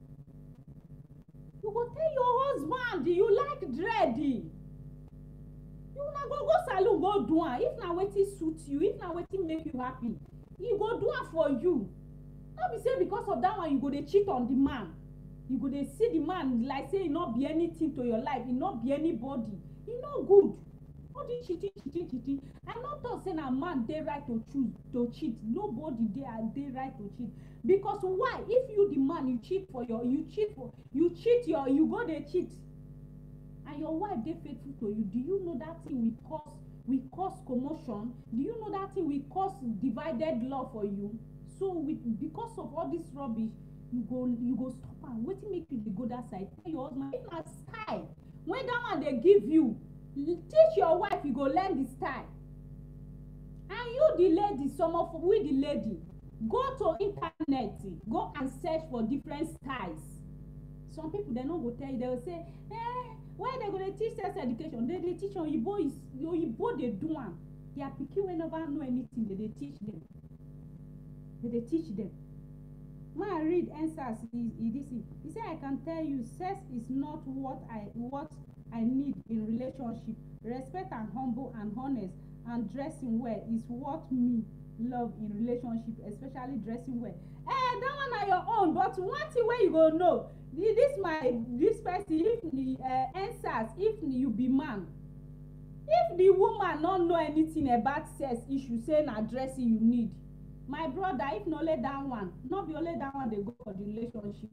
You go tell your husband, do you like dread? You na go go salon go do am. If na wetin suit you, if na wetin make you happy, you go do am for you. No be say because of that one you go dey cheat on the man. You go dey see the man like say he no be anything to your life, he no be anybody. He no good. All this cheating cheating cheating. I no talk say na man dey right to choose to cheat. Nobody dey dey right to cheat. Because why? If you the man, you cheat for your you cheat for you cheat your you go dey cheat and your wife dey faithful to you, do you know that thing will cause will cause commotion? Do you know that thing will cause divided love for you? So with because of all this rubbish, you go you go stop am. Wetin make you dey go that side? Tell your husband, if na style when that one dey give you, teach your wife, you go learn the style. And you the lady, some of we the lady, go to internet, go and search for different styles. Some people they no go tell you, they will say, eh, why they go dey teach sex education? They dey teach oyibo is oyibo dey do am. Their pikin wey never know anything, they dey teach them. They dey teach them. When I read answers, he, he, this, he said, I can tell you, sex is not what I what I need in relationship. Respect and humble and honest and dressing well is what me love in relationship, especially dressing well. Eh, that one are your own. But one thing where you go know, this my this person, if the uh, answers, if you be man, if the woman not know anything about sex issue, say na dressing you need. My brother, if no only that one, not be only that one they go for the relationship.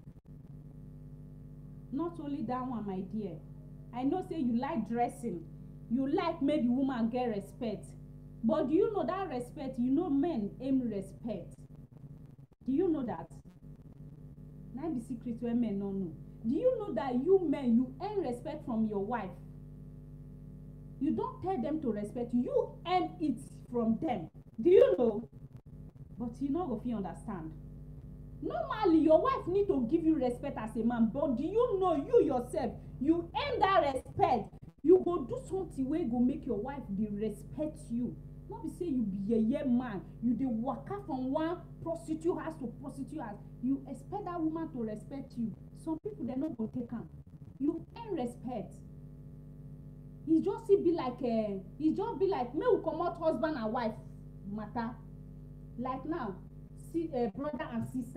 Not only that one, my dear. I know say you like dressing, you like make the woman get respect. But do you know that respect, you know men aim respect. Do you know that? Now the secret where men don't know. Do you know that you men, you earn respect from your wife? You don't tell them to respect you, you earn it from them. Do you know? But you know if you understand. Normally, your wife need to give you respect as a man. But do you know you yourself, you earn that respect. You go do something where go make your wife dey respect you. Not be say you be a yeah man, you dey waka from one prostitute house to prostitute house. You expect that woman to respect you. Some people they not go take am. You earn respect. He just be like a, he just be like me. We come out husband and wife matter. Like now, see a uh, brother and sister.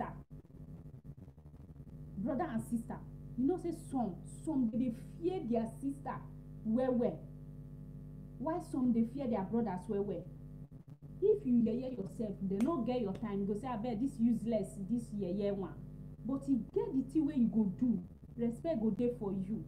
Brother and sister. You know, say some, some they fear their sister well well. Why some they fear their brothers well well? If you yeye yourself, they no get your time. You go say, I bet this useless, this yeye one. But you get the thing where you go do, respect go there for you.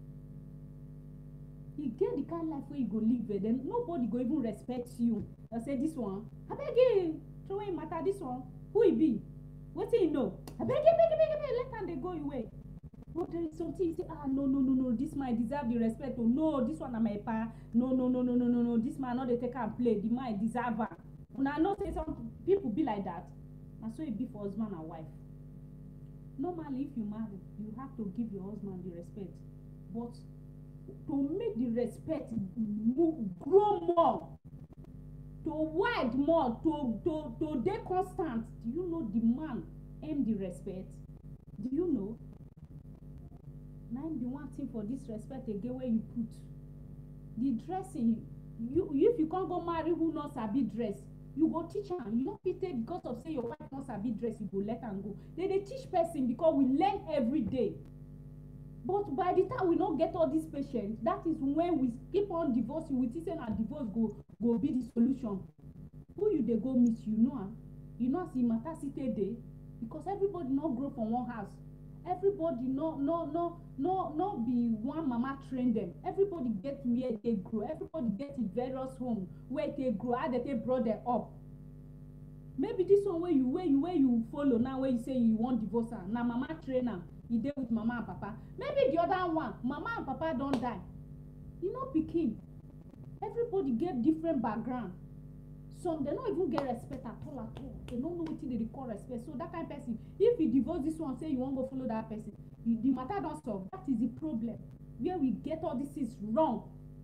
You get the kind of life where you go live there, then nobody go even respect you. I say this one, I beg you. Throw in matter this one. Who he be? What do you know? I beg you, beg you, beg you, beg you. Let them they go away. But there is something you say, ah no, no, no, no, this man deserve the respect. Oh no, this one am my pa. No, no, no, no, no, no, no. This man not they take and play. The man deserve her. And I know say some people be like that. And so it be for husband and wife. Normally, if you marry, you have to give your husband the respect. But to make the respect move, grow more, to wide more, to to to dey constant. Do you know the man aim the respect? Do you know? Now the one thing for this respect again where you put the dressing. You if you can't go marry who not sabi dress, you go teach am. You no fit take because of say your wife not sabi dress, you go let am go. They dey teach person because we learn every day. But by the time we not get all these patients, that is when we keep on divorcing. We think say na divorce go go be the solution. Who you dey go meet, you know am. You know as e matter still dey because everybody not grow from one house. Everybody no no no no no be one mama train them. Everybody get where they grow. Everybody get in various home where they grow, how they take brought them up. Maybe this one where you where you where you follow now where you say you want divorce am. Now mama train am. You dey with mama and papa. Maybe the other one, mama and papa don't die. You know pikin. Everybody get different background. Some they don't even get respect at all at all. They don't know what they call respect. So that kind of person, if you divorce this one, say you won't go follow that person, you, the matter don't solve. That is the problem. Where we get all this is wrong.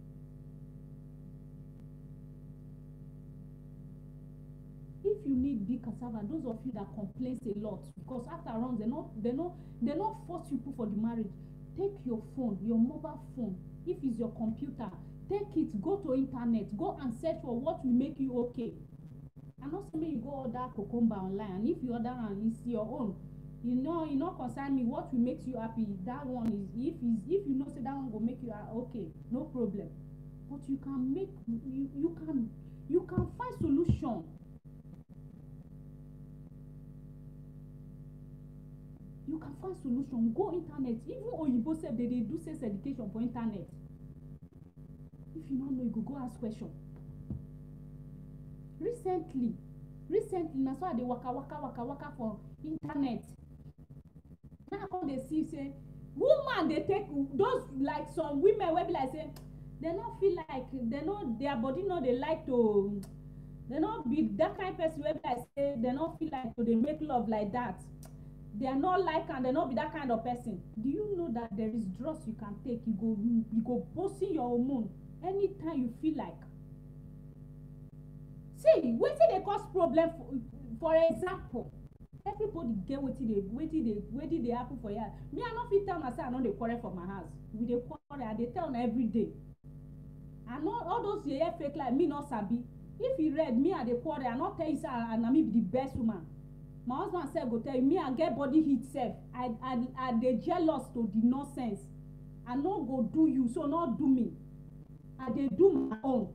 If you need big cassava, those of you that complain a lot, because after all, they not they not they not force you for the marriage. Take your phone, your mobile phone. If it's your computer, take it, go to internet, go and search for what will make you okay. And also make you go order cucumber online. And if you order and it's your own, you know, you know concern me, what will make you happy, that one is if is if you know say that one will make you okay, no problem. but you can make you, you can you can find solution. You can find solution. Go internet. Even Oyibo sef dey dey do sex education for internet. If you no know, you go go ask question. Recently, recently na so I dey waka waka waka waka for internet. Now I come dey see say woman dey take those like some women wey be like say they no feel like they no their body no dey like to they no be that kind person wey be like say they no feel like to dey make love like that. They are not like and they not be that kind of person. Do you know that there is drugs you can take? You go you go boosting your hormone anytime you feel like. See, wetin dey cause problem for, for example, everybody get wetin dey wetin dey wetin dey happen for here. Me, I no fit tell una say I no dey quarrel for my house. We dey quarrel, I dey tell una every day. I know all those yeye fake like me no sabi. If you read me, I dey quarrel, I no tell you say I na me be the best woman. My husband sef go tell you, me I get body heat sef. I I I dey jealous to the nonsense. I no go do you, so no do me. I dey do my own.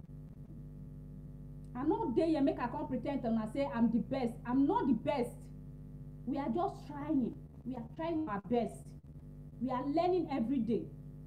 I no dey here make I come pre ten d and I say I'm the best. I'm not the best. We are just trying. We are trying our best. We are learning every day.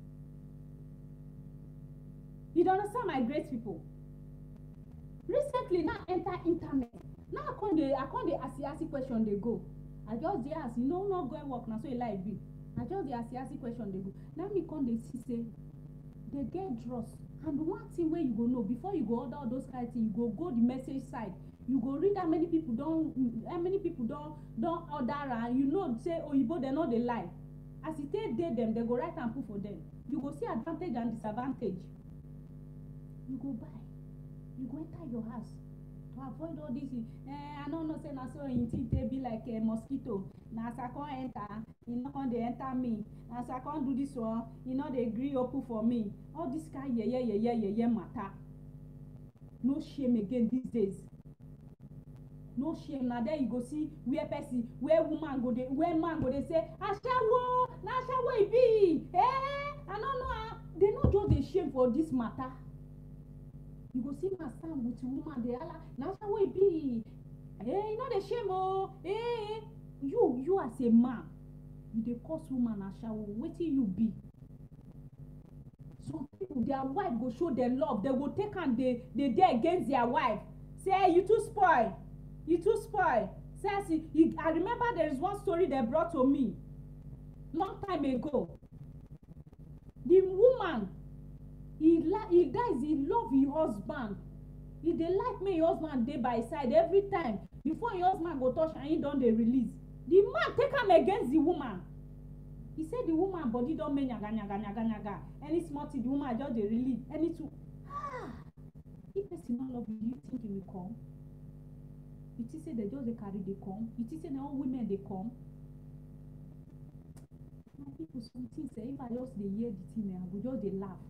You don't understand, my great people? Recently, now enter internet. Now I come dey I come dey ask ask question dey go. I just dey ask, you know, not going work na so e like be. I just dey ask ask question dey go. Now me come dey see say they get drugs. And one thing wey you go know before you go order all those kind of things, you go go the message side. You go read how many people don how many people don don order and you know say Oyibo they no dey lie. As e take dey them, they go write and put for them. You go see advantage and disadvantage. You go buy. You go enter your house. To avoid all this, eh, I don't know say na so in thing dey be like a mosquito. Na as I come enter, e no come dey enter me. Na as I come do this one, e no dey gree open for me. All this kind yeye yeye yeye matter. No shame again these days. No shame. Na there you go see where person, where woman go dey, where man go dey say, Ashawo, na Ashawo e be. Eh, I no know how. They no just dey shame for this matter. You go see man stand with woman dey hala, na Ashawo e be. Eh, you no dey shame oh. Eh, you you as a man, you dey cause woman Ashawo. Wetin you be? Some people, their wife go show them love. They go take and they they dey against their wife. Say, hey, you too spoil. You too spoil. Say, see, I remember there is one story they brought to me long time ago. The woman, he la he dies, he love his husband. He dey like me, your husband dey by his side every time. Before your husband go touch and he don dey release. The man take am against the woman. He said the woman body don make nyaga nyaga nyaga nyaga. Any small thing, the woman just dey release. Any two. Ah! If person no love you, do you think he will come? You think say they just dey carry dey come? You think say na all women dey come? My people, some things say if I just dey hear the thing, I go just dey laugh.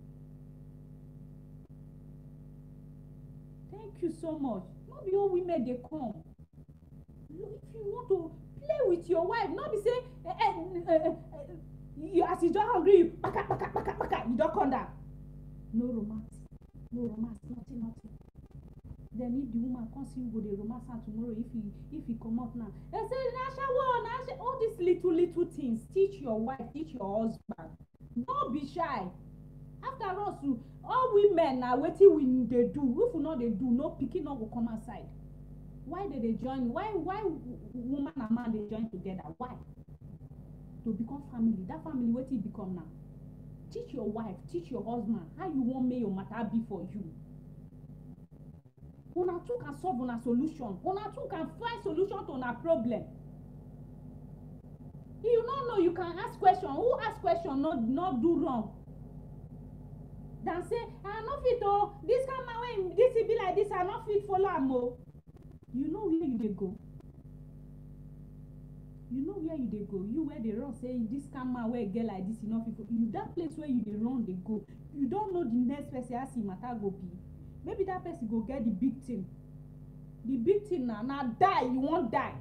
Thank you so much. No be all women dey come. If you want to play with your wife, no be say eh, eh, eh, eh, you as you don hungry, you paka paka paka paka, you don come down. No romance, no romance, nothing, nothing. Then if the woman come see you go dey romance am tomorrow, if he if he comot now, they say na Ashawo, na Ashawo. All these little little things, teach your wife, teach your husband. Don't be shy. After all, so all women na wetin we dey do. If we no dey do, no pikin no go come outside. Why they dey join? Why why woman and man dey join together? Why? To become family. That family wetin e become now? Teach your wife, teach your husband how you wan make your matter be for you. Una two can solve una solution. Una two can find solution to una problem. If you no know, you can ask question. Who ask question not not do wrong? Than say, I no fit oh, this kind man when this e be like this, I no fit follow am oh. You know where you dey go. You know where you dey go. You where they run say this kind man where get like this, you no fit go. You that place where you dey run dey go. You don't know the next person as him matter go be. Maybe that person go get the big thing. The big thing now, now die, you won't die.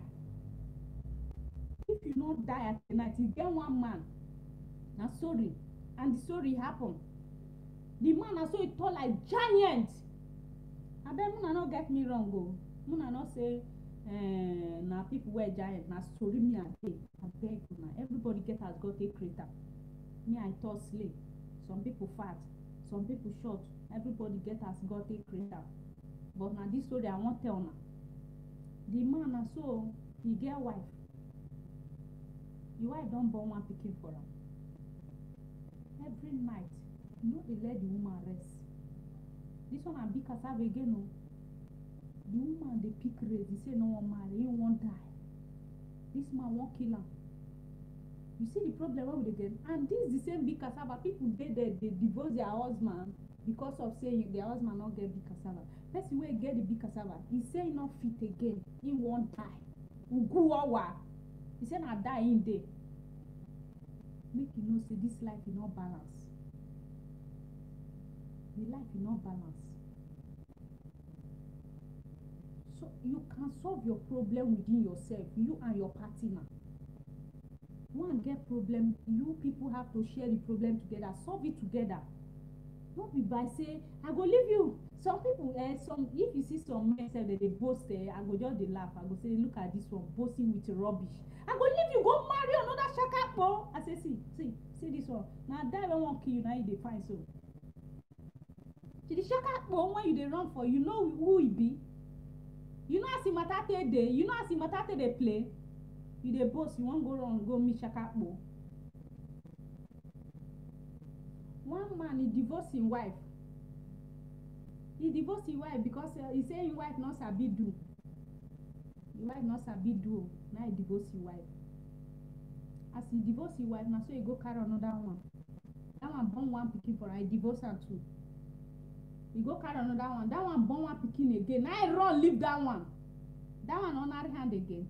If you don't die at night, you get one man. Now sorry. And the story happen. The man na so he tall like giant. Abeg una no get me wrong o. Una no say uh, na people wey giant na story me I dey. Abeg una, everybody get as God take create am. Me I tall slay. Some people fat, some people short. Everybody get as God take create am. But na this story I wan tell una. The man na so he get wife. The wife don born one pikin for am. Every night, he no dey let the woman rest. This one na big cassava again o. The woman dey pick race. He say no wan marry, he wan die. This man wan kill am. You see the problem wey we dey get, and this the same big cassava people dey there dey divorce their husband because of say their husband no get big cassava. Person wey get the big cassava, he say he no fit again, he wan die. Uguwawa. He say na die him dey. Make you know say this life e no balance. The life e no balance. So you can solve your problem within yourself, you and your partner. One get problem, you people have to share the problem together, solve it together. Not be by say I go leave you. Some people eh, some if you see some men say that they boast eh, I go just dey laugh. I go say look at this one boasting with rubbish. I go leave you go marry another shakapo. I say see see see this one. Now that one won't kill you, now you dey find so. See the shakapo when you dey run for, you know who he be. You know as he matate dey, you know as he matate dey play. You dey boast, you wan go run go meet shakapo. One man he divorce him wife. He divorce him wife because uh, he say him wife not sabi do. The wife not sabi do. Now he divorce his wife. As he divorce his wife, now so he go carry another one. That one born one pikin for her. He divorce her too. He go carry another one. That one born one pikin again. Now he run leave that one. That one on her hand again.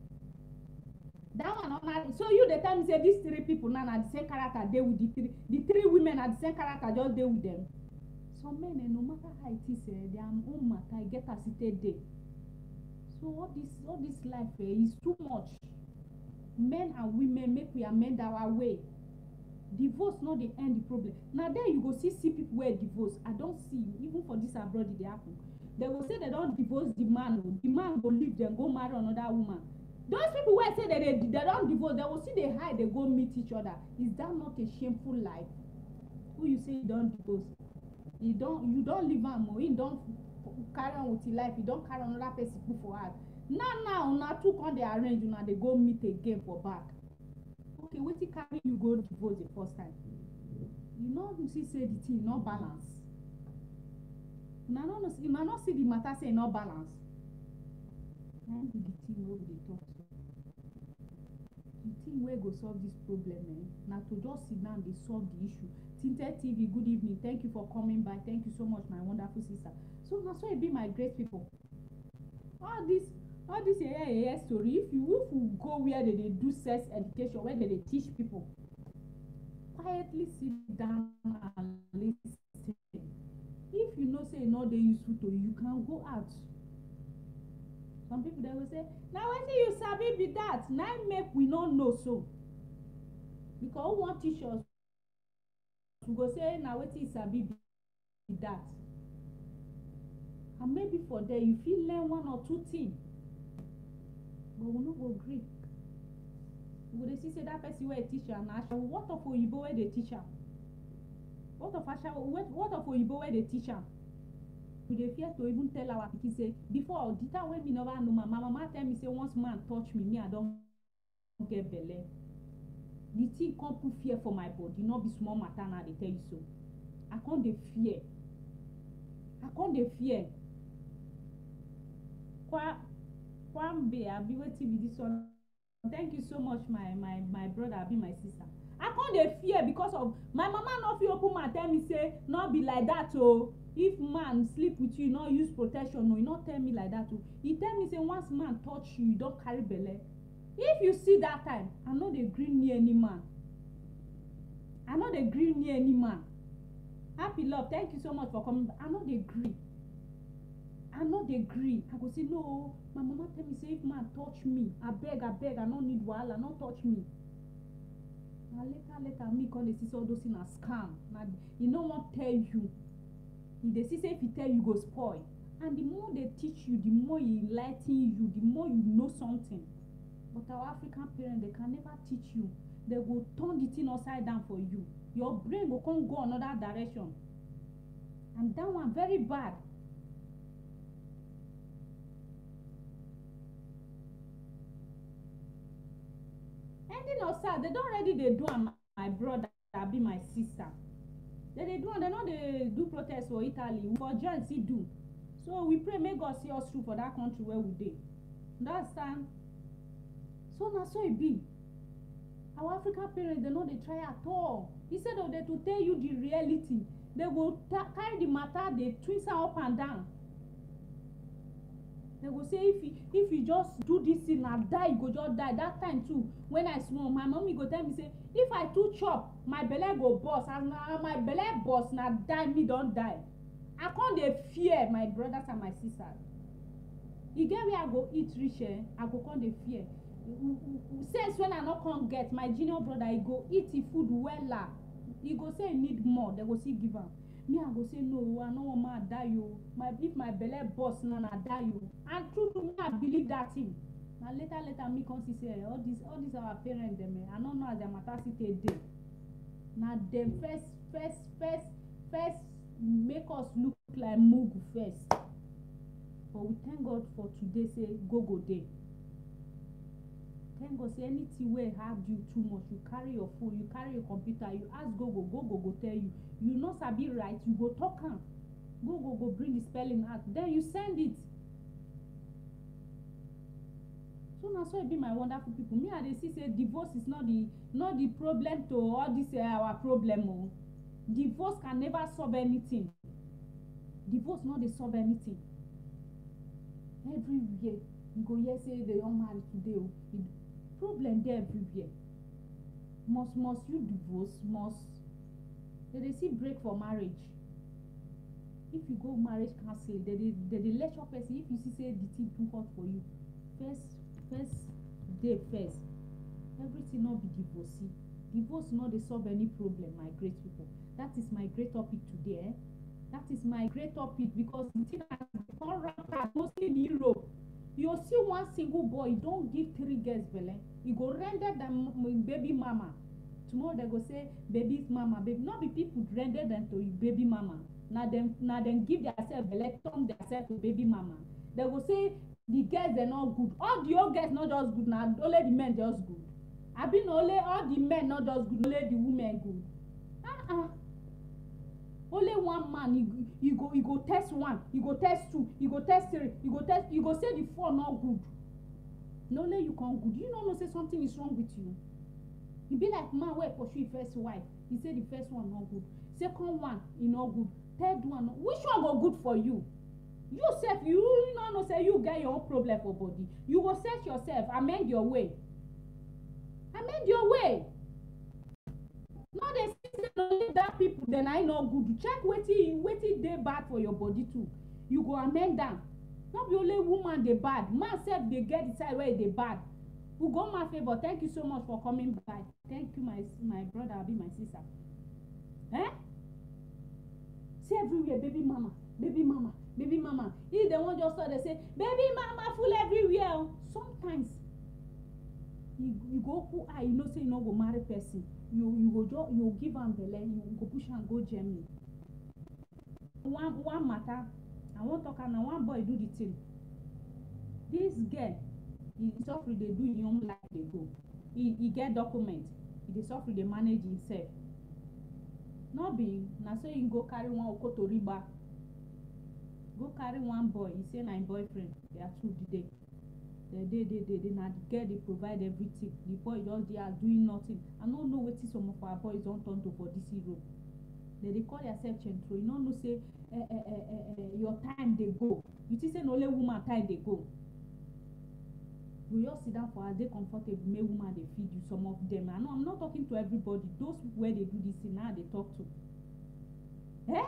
That one on her. So you the time say these three people now are the same character. They with the three. The three women are the same character. Just they with them. Some men, eh, no matter how it is, eh, their own matter get as it day. So all this, all this life eh, is too much. Men and women make we amend our way. Divorce not the end the problem. Now there you go see see people where divorce. I don't see even for this abroad they happen. They will say they don't divorce the man. The man will leave them go marry another woman. Those people where say that they, they don't divorce, they will see they hide, they go meet each other. Is that not a shameful life? Who you say you don't divorce? You don't you don't leave am o, you don't carry on with your life, you don't carry another person put for heart. Now now una two come dey arrange, una dey go meet again for back. Okay, wetin carry you go divorce the first time? You know you see say the thing no balance. Una no know una no see the matter say e no balance. Na be the thing wey we dey talk so. The thing wey go solve this problem eh, na to just sit down dey solve the issue. Tinted T V, good evening. Thank you for coming by. Thank you so much, my wonderful sister. So now, so it be my great people. All this, all this yeah, yeah, yeah, story. If you if you go where they, they do sex education, where they, they teach people, quietly sit down and listen. If you know say not they useful to you, you can go out. Some people they will say, now when you sabi be that, now make we not know so. Because who want teach us? We go say na wetin you sabi be that, and maybe for there you fit learn one or two things, but we no go gree. We go dey see say that person wey teach am na ashawo. What of oyibo wey dey teach am? What of ashawo? What of oyibo wey dey teach am? We dey fear to even tell our pikin say before the time wey me never know my mama tell me say once man touch me, me I don get belle. The thing can't put fear for my body, not be small matter now they tell you so. I can't dey fear. I can't dey fear. Kwa Kwambe, I be waiting with this one. Thank you so much, my my my brother, I be my sister. I can't dey fear because of my mama not fit open mouth tell me say not be like that oh. If man sleep with you, not use protection, no, he not tell me like that oh. He tell me say once man touch you, you don't carry belle. If you see that time, I know they gree near any man. I know they gree near any man. Happy love, thank you so much for coming. I know they gree. I know they gree. I go say no. My mama tell me say if man touch me, I beg, I beg, I don't need wahala, not touch me. na later later me come dey see say all those things na scam. Na e no wan tell you. E dey see say if e tell you, you go spoil. And the more they teach you, the more e enligh ten you, the more you know something. But our African parents, they can never teach you. They go turn the thing upside down for you. Your brain go come go another direction. And that one very bad. Ending of sad, they don already dey do am. My brother be my sister. They dey do am. They no dey do protest for Italy. For join still do. So we pray make God see us through for that country where we dey. Understand? So na so e be. Our African parents, they no dey try at all. Instead of them to tell you the reality, they go carry the matter, they twist am up and down. They go say if you if you just do this thing na die, you go just die. That time too, when I small, my mommy go tell me say if I too chop, my belle go burst. And na my belle burst, na die me don die. I come dey fear my brothers and my sisters. E get where I go eat reach, eh, I go come dey fear. Since when I no come get my junior brother, he go eat the food wella. He go say he need more, they go still give am. Me, I go say no, I no want ma die you. My if my belle burst now, na die you. And true to me, I believe that thing. Now later, later me come see say all this, all this our parents them. Eh, I don't know as their matter sit dey. Now them first, first, first, first make us look like mugu first. But we thank God for today. Say go go day. Thank God say anything wey hard you too much, you carry your phone, you carry your computer, you ask Google, Google go tell you. You no sabi write, you go talk am. Google go bring the spelling out, then you send it. So na so e be my wonderful people. Me I dey see say divorce is not the not the problem to all this uh, our problem o. Oh. Divorce can never solve anything. Divorce no dey solve anything. Everywhere you go hear say they don marry today o. Oh. Problem there everywhere. Must must you divorce? Must they dey see break for marriage? If you go marriage counseling, they dey they dey lecture person. If you see say the thing too hot for you, first first day first, everything no be divorcee. Divorce no dey solve any problem, my great people. That is my great topic today. Eh? That is my great topic because the thing has become rampant mostly in Europe. You see one single boy don't give three girls belle, he go render them baby mama. Tomorrow they go say baby's mama, baby. Not be people render them to baby mama. Now them now them give themselves belle, turn themselves to baby mama. They go say the girls they're not good. All the old girls not just good now, only the men just good. I been only all the men not just good, only the women good. Uh-uh. Only one man, you, you go you go test one, you go test two, you go test three, you go test, you go say the four not good. No only you can't good. You don't know say something is wrong with you. You be like man where pursue first wife. He say the first one not good. Second one, he not good. Third one, which one go good for you? You self, you don't know say you get your own problem for body. You go search yourself, amend your way. Amend your way. No, they say only that people then I know good. Check wetin wetin dey bad for your body too. You go amend them. Not be only woman dey bad. Man self dey get the side where dey bad. We go my favor. Thank you so much for coming by. Thank you, my my brother, be my sister. Eh? See everywhere, baby mama, baby mama, baby mama. If they want just start, they say baby mama full everywhere. Sometimes you you go who eye, you know say you no go marry person. You you go just you give am belle, you go push am go Germany. One one matter, I wan talk am na one boy do the thing. This girl, he suffer dey do him own life dey go. He he get document, he dey suffer dey manage himself. No be na so he go carry one okotoriba, go carry one boy. He say na him boyfriend. They are two today. They dey dey dey dey na the girl dey provide everything. The boy just dey doing nothing. I no know wetin some of our boys don turn to for this Europe. They dey call yourself chentro. You no know say eh, eh, eh, eh, eh, your time dey go. You think say na only woman time dey go. You just sit down for house, dey comfortable, make woman dey feed you. Some of them. I know I'm not talking to everybody. Those people where they do this thing now they talk to. Eh?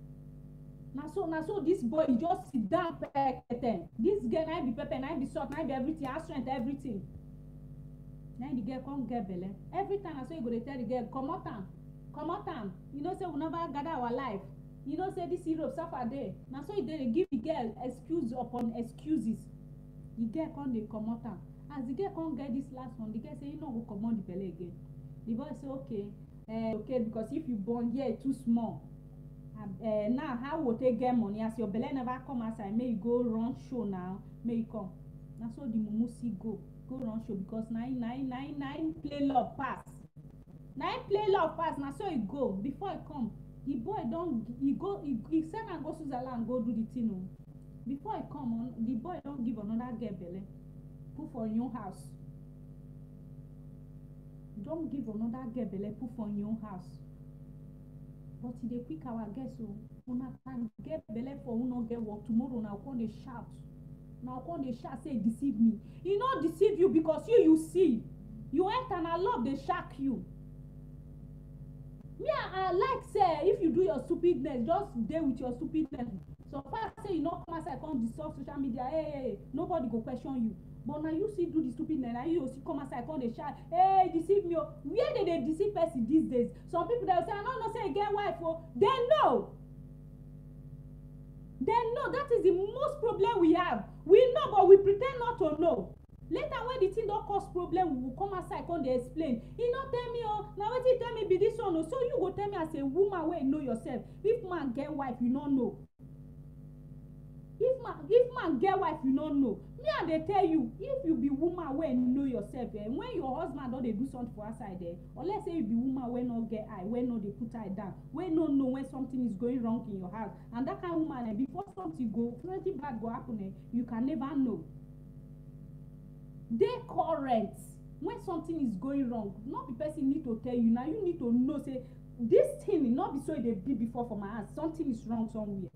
Na so na so this boy he just sit down pete. This girl na be pepper, na be salt, na be everything, her strength, everything. na the girl come get belle. Every time na so you go dey tell the girl comot am comot am, you know say we never gather our life, you know say this Europe suffer dey, na so you dey give the girl excuse upon excuses. The girl come dey comot am. As the girl come get this last one, the girl say e no go comot the belle again. The boy say okay uh, okay because if you born here too small, uh, now how we take get money as your belle never come outside, make you go run show now, make you come. Na so the mumu see go go run show because na im na im na im na im play love pass, na im play love pass. Na so e go. Before e come, the boy don e go e e send am go Switzerland go do the thing o. Before e come on, the boy don give another girl belle put for im own house. Don give another girl belle put for im own house. But e dey quick our guests o. Una can get belle for who no get work, tomorrow na come dey shout. Now come dey shout say e deceive me. E no deceive you because you you see. You enter na love dey shock you. Me I, I like say if you do your stupidness, just dey with your stupidness. So far say you no come outside come disturb social media, hey, hey, hey, nobody go question you. But now you see do the stupidness, now you see come outside come dey shout, hey, deceive me o. Where dey dey deceive person these days? Some people dey say I no know say e get wife o. They know. They know. That is the most problem we have. We know but we pretend not to know. Later when the thing don cause problem, we will come outside come dey explain. E no tell me o, na wetin tell me be this one o. So you go tell me as a woman wey know yourself, if man get wife you no know. If man if man get wife you no know. Me I dey tell you, if you be woman wey know yourself, eh, when your husband don dey do something for outside there, eh, or let's say you be woman wey no get eye, wey no dey put eye down, wey no know when something is going wrong in your house, and that kind of woman, eh, before something go plenty bad go happen, eh, you can never know. Dey current when something is going wrong. Not the person need to tell you, now you need to know say this thing not be so e dey be before for my house, something is wrong somewhere.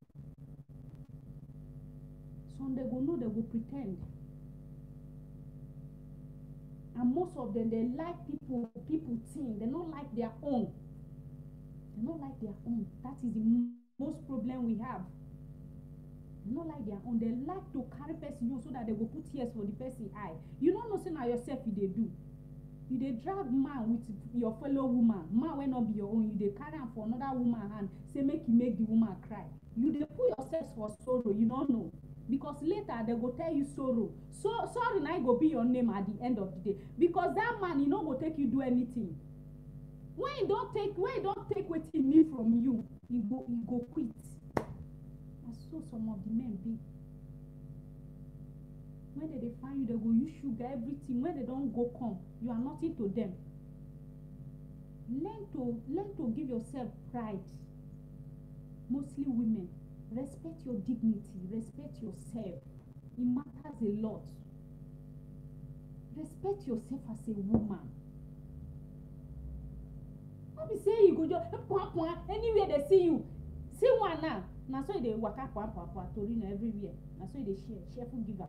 Some they go know, they go pretend. And most of them, they like people, people think. They don't like their own. They don't like their own. That is the most problem we have. They don't like their own. They like to carry person you so that they go put tears for the person eye. You don't know say now yourself you they do. You they drag man with your fellow woman. Man will not be your own. You they carry am for another woman hand. Say make you make the woman cry. You they put yourself for sorrow. You don't know. Because later they go tell you sorrow. So sorry now go be your name at the end of the day. Because that man you know go take you do anything. When you don't take when you don't take what he need from you, you go you go quit. That's so some of the men be. When they, they find you, they go use sugar, everything. When they don't go come, you are nothing to them. Learn to learn to give yourself pride. Mostly women. Respect your dignity, respect yourself. It matters a lot. Respect yourself as a woman. Don't be saying you go just point point anywhere they see you. See one now. Now so they waka point point point Torino everywhere. Now so they share, shareful giver.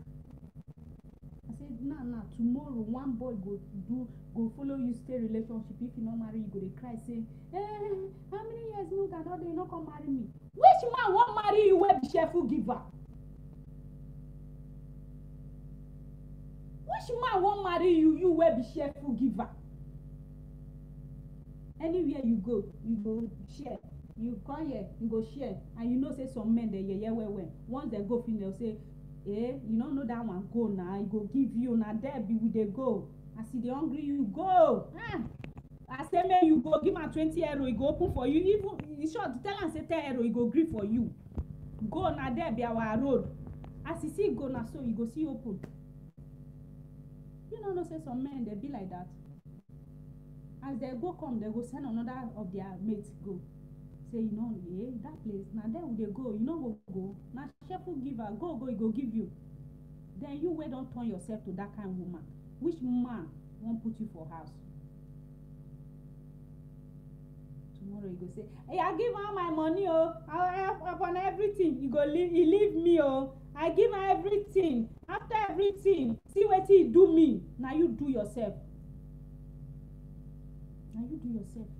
I said, nah, nah, tomorrow one boy go do go follow you stay relationship. If you not marry, you go to cry, say, eh, how many years no that they not come marry me? Which man won't marry you wey be cheerful giver? Which man won't marry you, you wey be cheerful giver? Anywhere you go, you go share. You come here, you go share. And you know say some men they yeah yeah well well. Once they go fin, they'll say, eh, you don't know that one go now. He go give you now. There be with they go. I see the hungry you go. Ah. I say man you go give him twenty euro. He go open for you. Even in short, tell him say ten euro. He go gree for you. Go now. There be our road. As he see go now, so you go see open. You know no say some men they be like that. As they go come, they go send another of their mates go. Say, you know, yeah, that place, now there will they go, you know go go. Now cheerful giver, go, go, he go give you. Then you wait don't turn yourself to that kind of woman. Which man won't put you for house? Tomorrow you go say, hey, I give her my money, oh, I have upon everything. You go leave, he leave me, oh. I give her everything. After everything, see what he do me. Now you do yourself. Now you do yourself.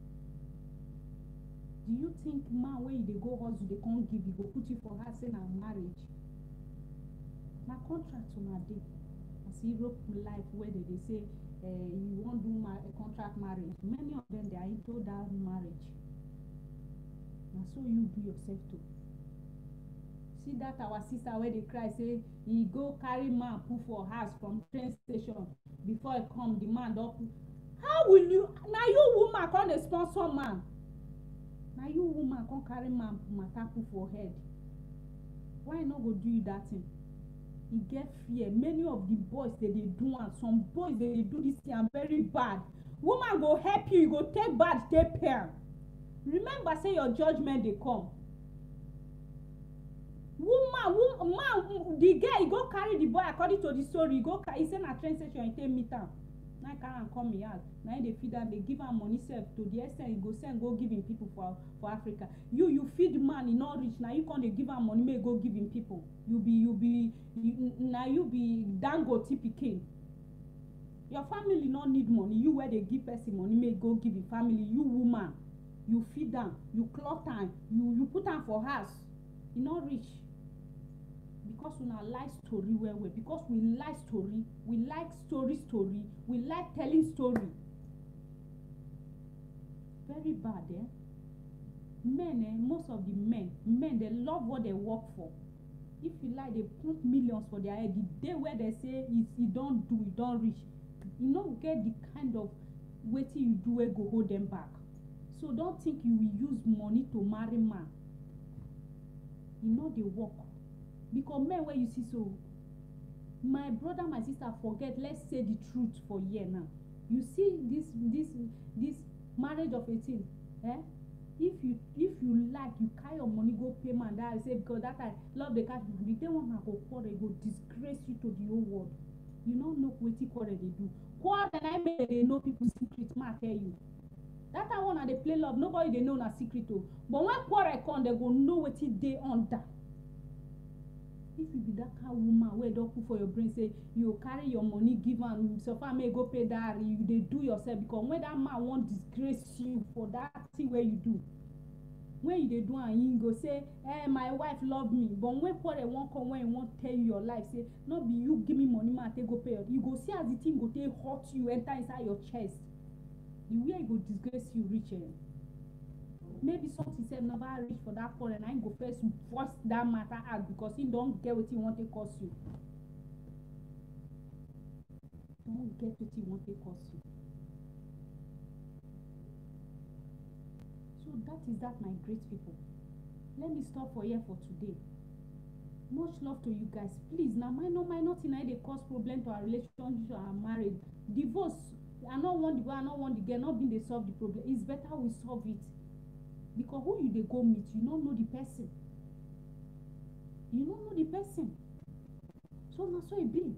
Do you think man when they go hustle they can't give you go put you for house and marriage? Na contract on a day. as Europe life where they dey say uh, you wan do ma a contract marriage, many of them they are into that marriage. Na so you do yourself too. See that our sister where they cry say he go carry man put for house from train station before he come the man don put. How will you? Na you woman come dey sponsor man. Na you woman come carry man matter put for head. Why no go do you that thing? E get fear. Many of the boys they dey do am. Some boys they dey do this thing and very bad. Woman go help you. You go take bad take pair. Remember say your judgment dey come. Woman, woman, man, the girl he go carry the boy according to the story. He go he say na train station he take meet am. Na carry am come here house. Na him dey feed am. Dey give am money sef to the extent he go send go give him people for for Africa. You you feed man he no reach. Na you come dey give am money make he go give him people. You be you be you, na you be Dangote pikin. Your family no need money. You where they give person money make go give him family. You woman, you feed am, you cloth am, you you put am for house. He no reach. Because una like story well well, because we like story, we like story story, we like telling story. Very bad, eh? Men, eh, most of the men, men they love what they work for. If you like, they put millions for their head. The day where they say it, it don't do, it don't reach, you don't get the kind of waiting you do where go hold them back. So don't think you will use money to marry man. You know they work. Because men where you see so, my brother, my sister, forget, let's say the truth for here now. You see this this this marriage of eighteen, eh? If you if you like, you carry your money, go pay man that I say because that I love the cash, the day one go quarrel, go disgrace you to the whole world. You don't know what quarrel they do. Quarrel and I make they know people's secret, ma tell you. That I want they play love, nobody they know na secret too. But when quarrel come, they go know what it they under. If you be that kind of woman where don't put for your brain say you carry your money give am so far may go pay that you they do yourself because when that man won't disgrace you for that thing where you do, when you they do and you go say eh my wife love me, but when for a one come when you won't tell you your life say no be you give me money man take go pay, you go see as the thing go take hurt you enter inside your chest, the way it go disgrace you reach eh. Maybe something said never reach for that point and I go first force that matter out because he don't get what he want to cost you. Don't get what he want to cost you. So that is that, my great people. Let me stop for here for today. Much love to you guys. Please, now minor minor thing I they cause problem to our relationship or our marriage. Divorce. I don't want the boy, I don't want the girl, not being they solve the problem. It's better we solve it. Because who you they go meet, you don't know the person. You don't know the person. So now so it be.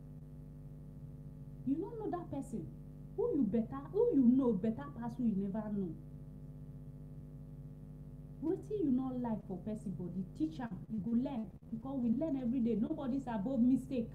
You don't know that person. Who you better, who you know better pass who you never know. What you not like for person, but the teacher, you go learn. Because we learn every day. Nobody's above mistake.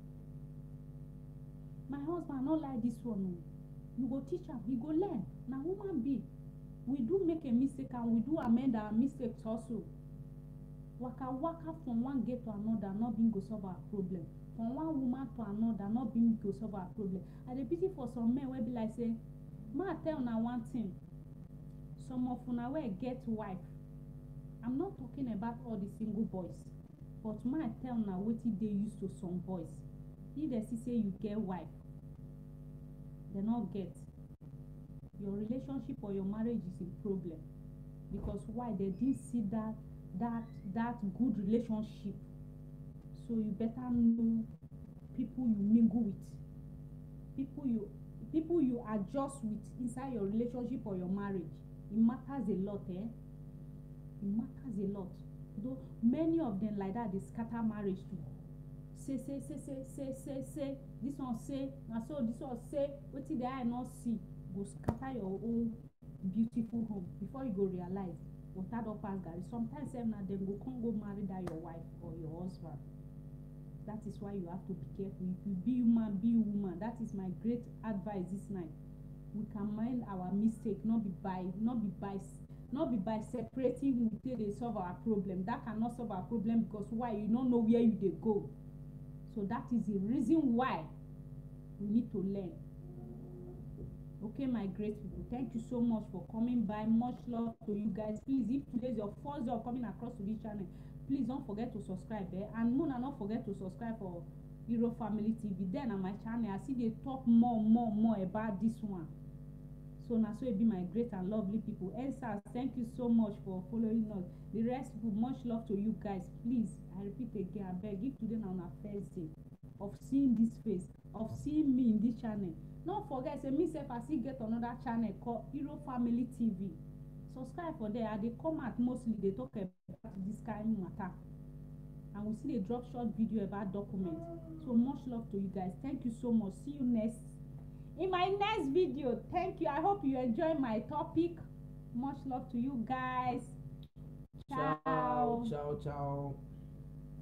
My husband not like this one. You go teach him, he go learn. Now woman be. We do make a mistake and we do amend our mistakes also. Waka waka from one gate to another, not being go solve our problem. From one woman to another, not being go solve our problem. And the pity for some men where be like say, ma tell now one thing. Some of una where get wife. I'm not talking about all the single boys, but ma tell now what they used to some boys. If they see say you get wife, they not get. Your relationship or your marriage is a problem because why they didn't see that that that good relationship. So you better know people you mingle with, people you people you adjust with inside your relationship or your marriage. It matters a lot, eh? It matters a lot. Though many of them like that they scatter marriage too. Say say say say say say say this one say and so this one say what did I not see? Go scatter your own beautiful home before you go realize what that up pass Gary. Sometimes now them go come go marry that your wife or your husband. That is why you have to be careful. If you be human, be woman. That is my great advice this night. We can mind our mistake, not be by not be by not be by separating until they solve our problem. That cannot solve our problem because why? You don't know where you they go. So that is the reason why we need to learn. Okay, my great people, thank you so much for coming by. Much love to you guys. Please, if today is your first day of coming across to this channel, please don't forget to subscribe there. Eh? And Mona, not forget to subscribe for Hero Family T V. Then on my channel, I see they talk more, more, more about this one. So now, so it be my great and lovely people. Elsa, thank you so much for following us. The rest people, much love to you guys. Please, I repeat again, I beg, if today now on our first day of seeing this face, of seeing me in this channel, don't forget, say me sef I still get another channel called Hero Family T V. Subscribe for there. They come out mostly, they talk about this kind of matter. And we see they drop short video about documents. So much love to you guys. Thank you so much. See you next in my next video. Thank you. I hope you enjoy my topic. Much love to you guys. Ciao. Ciao, ciao, ciao.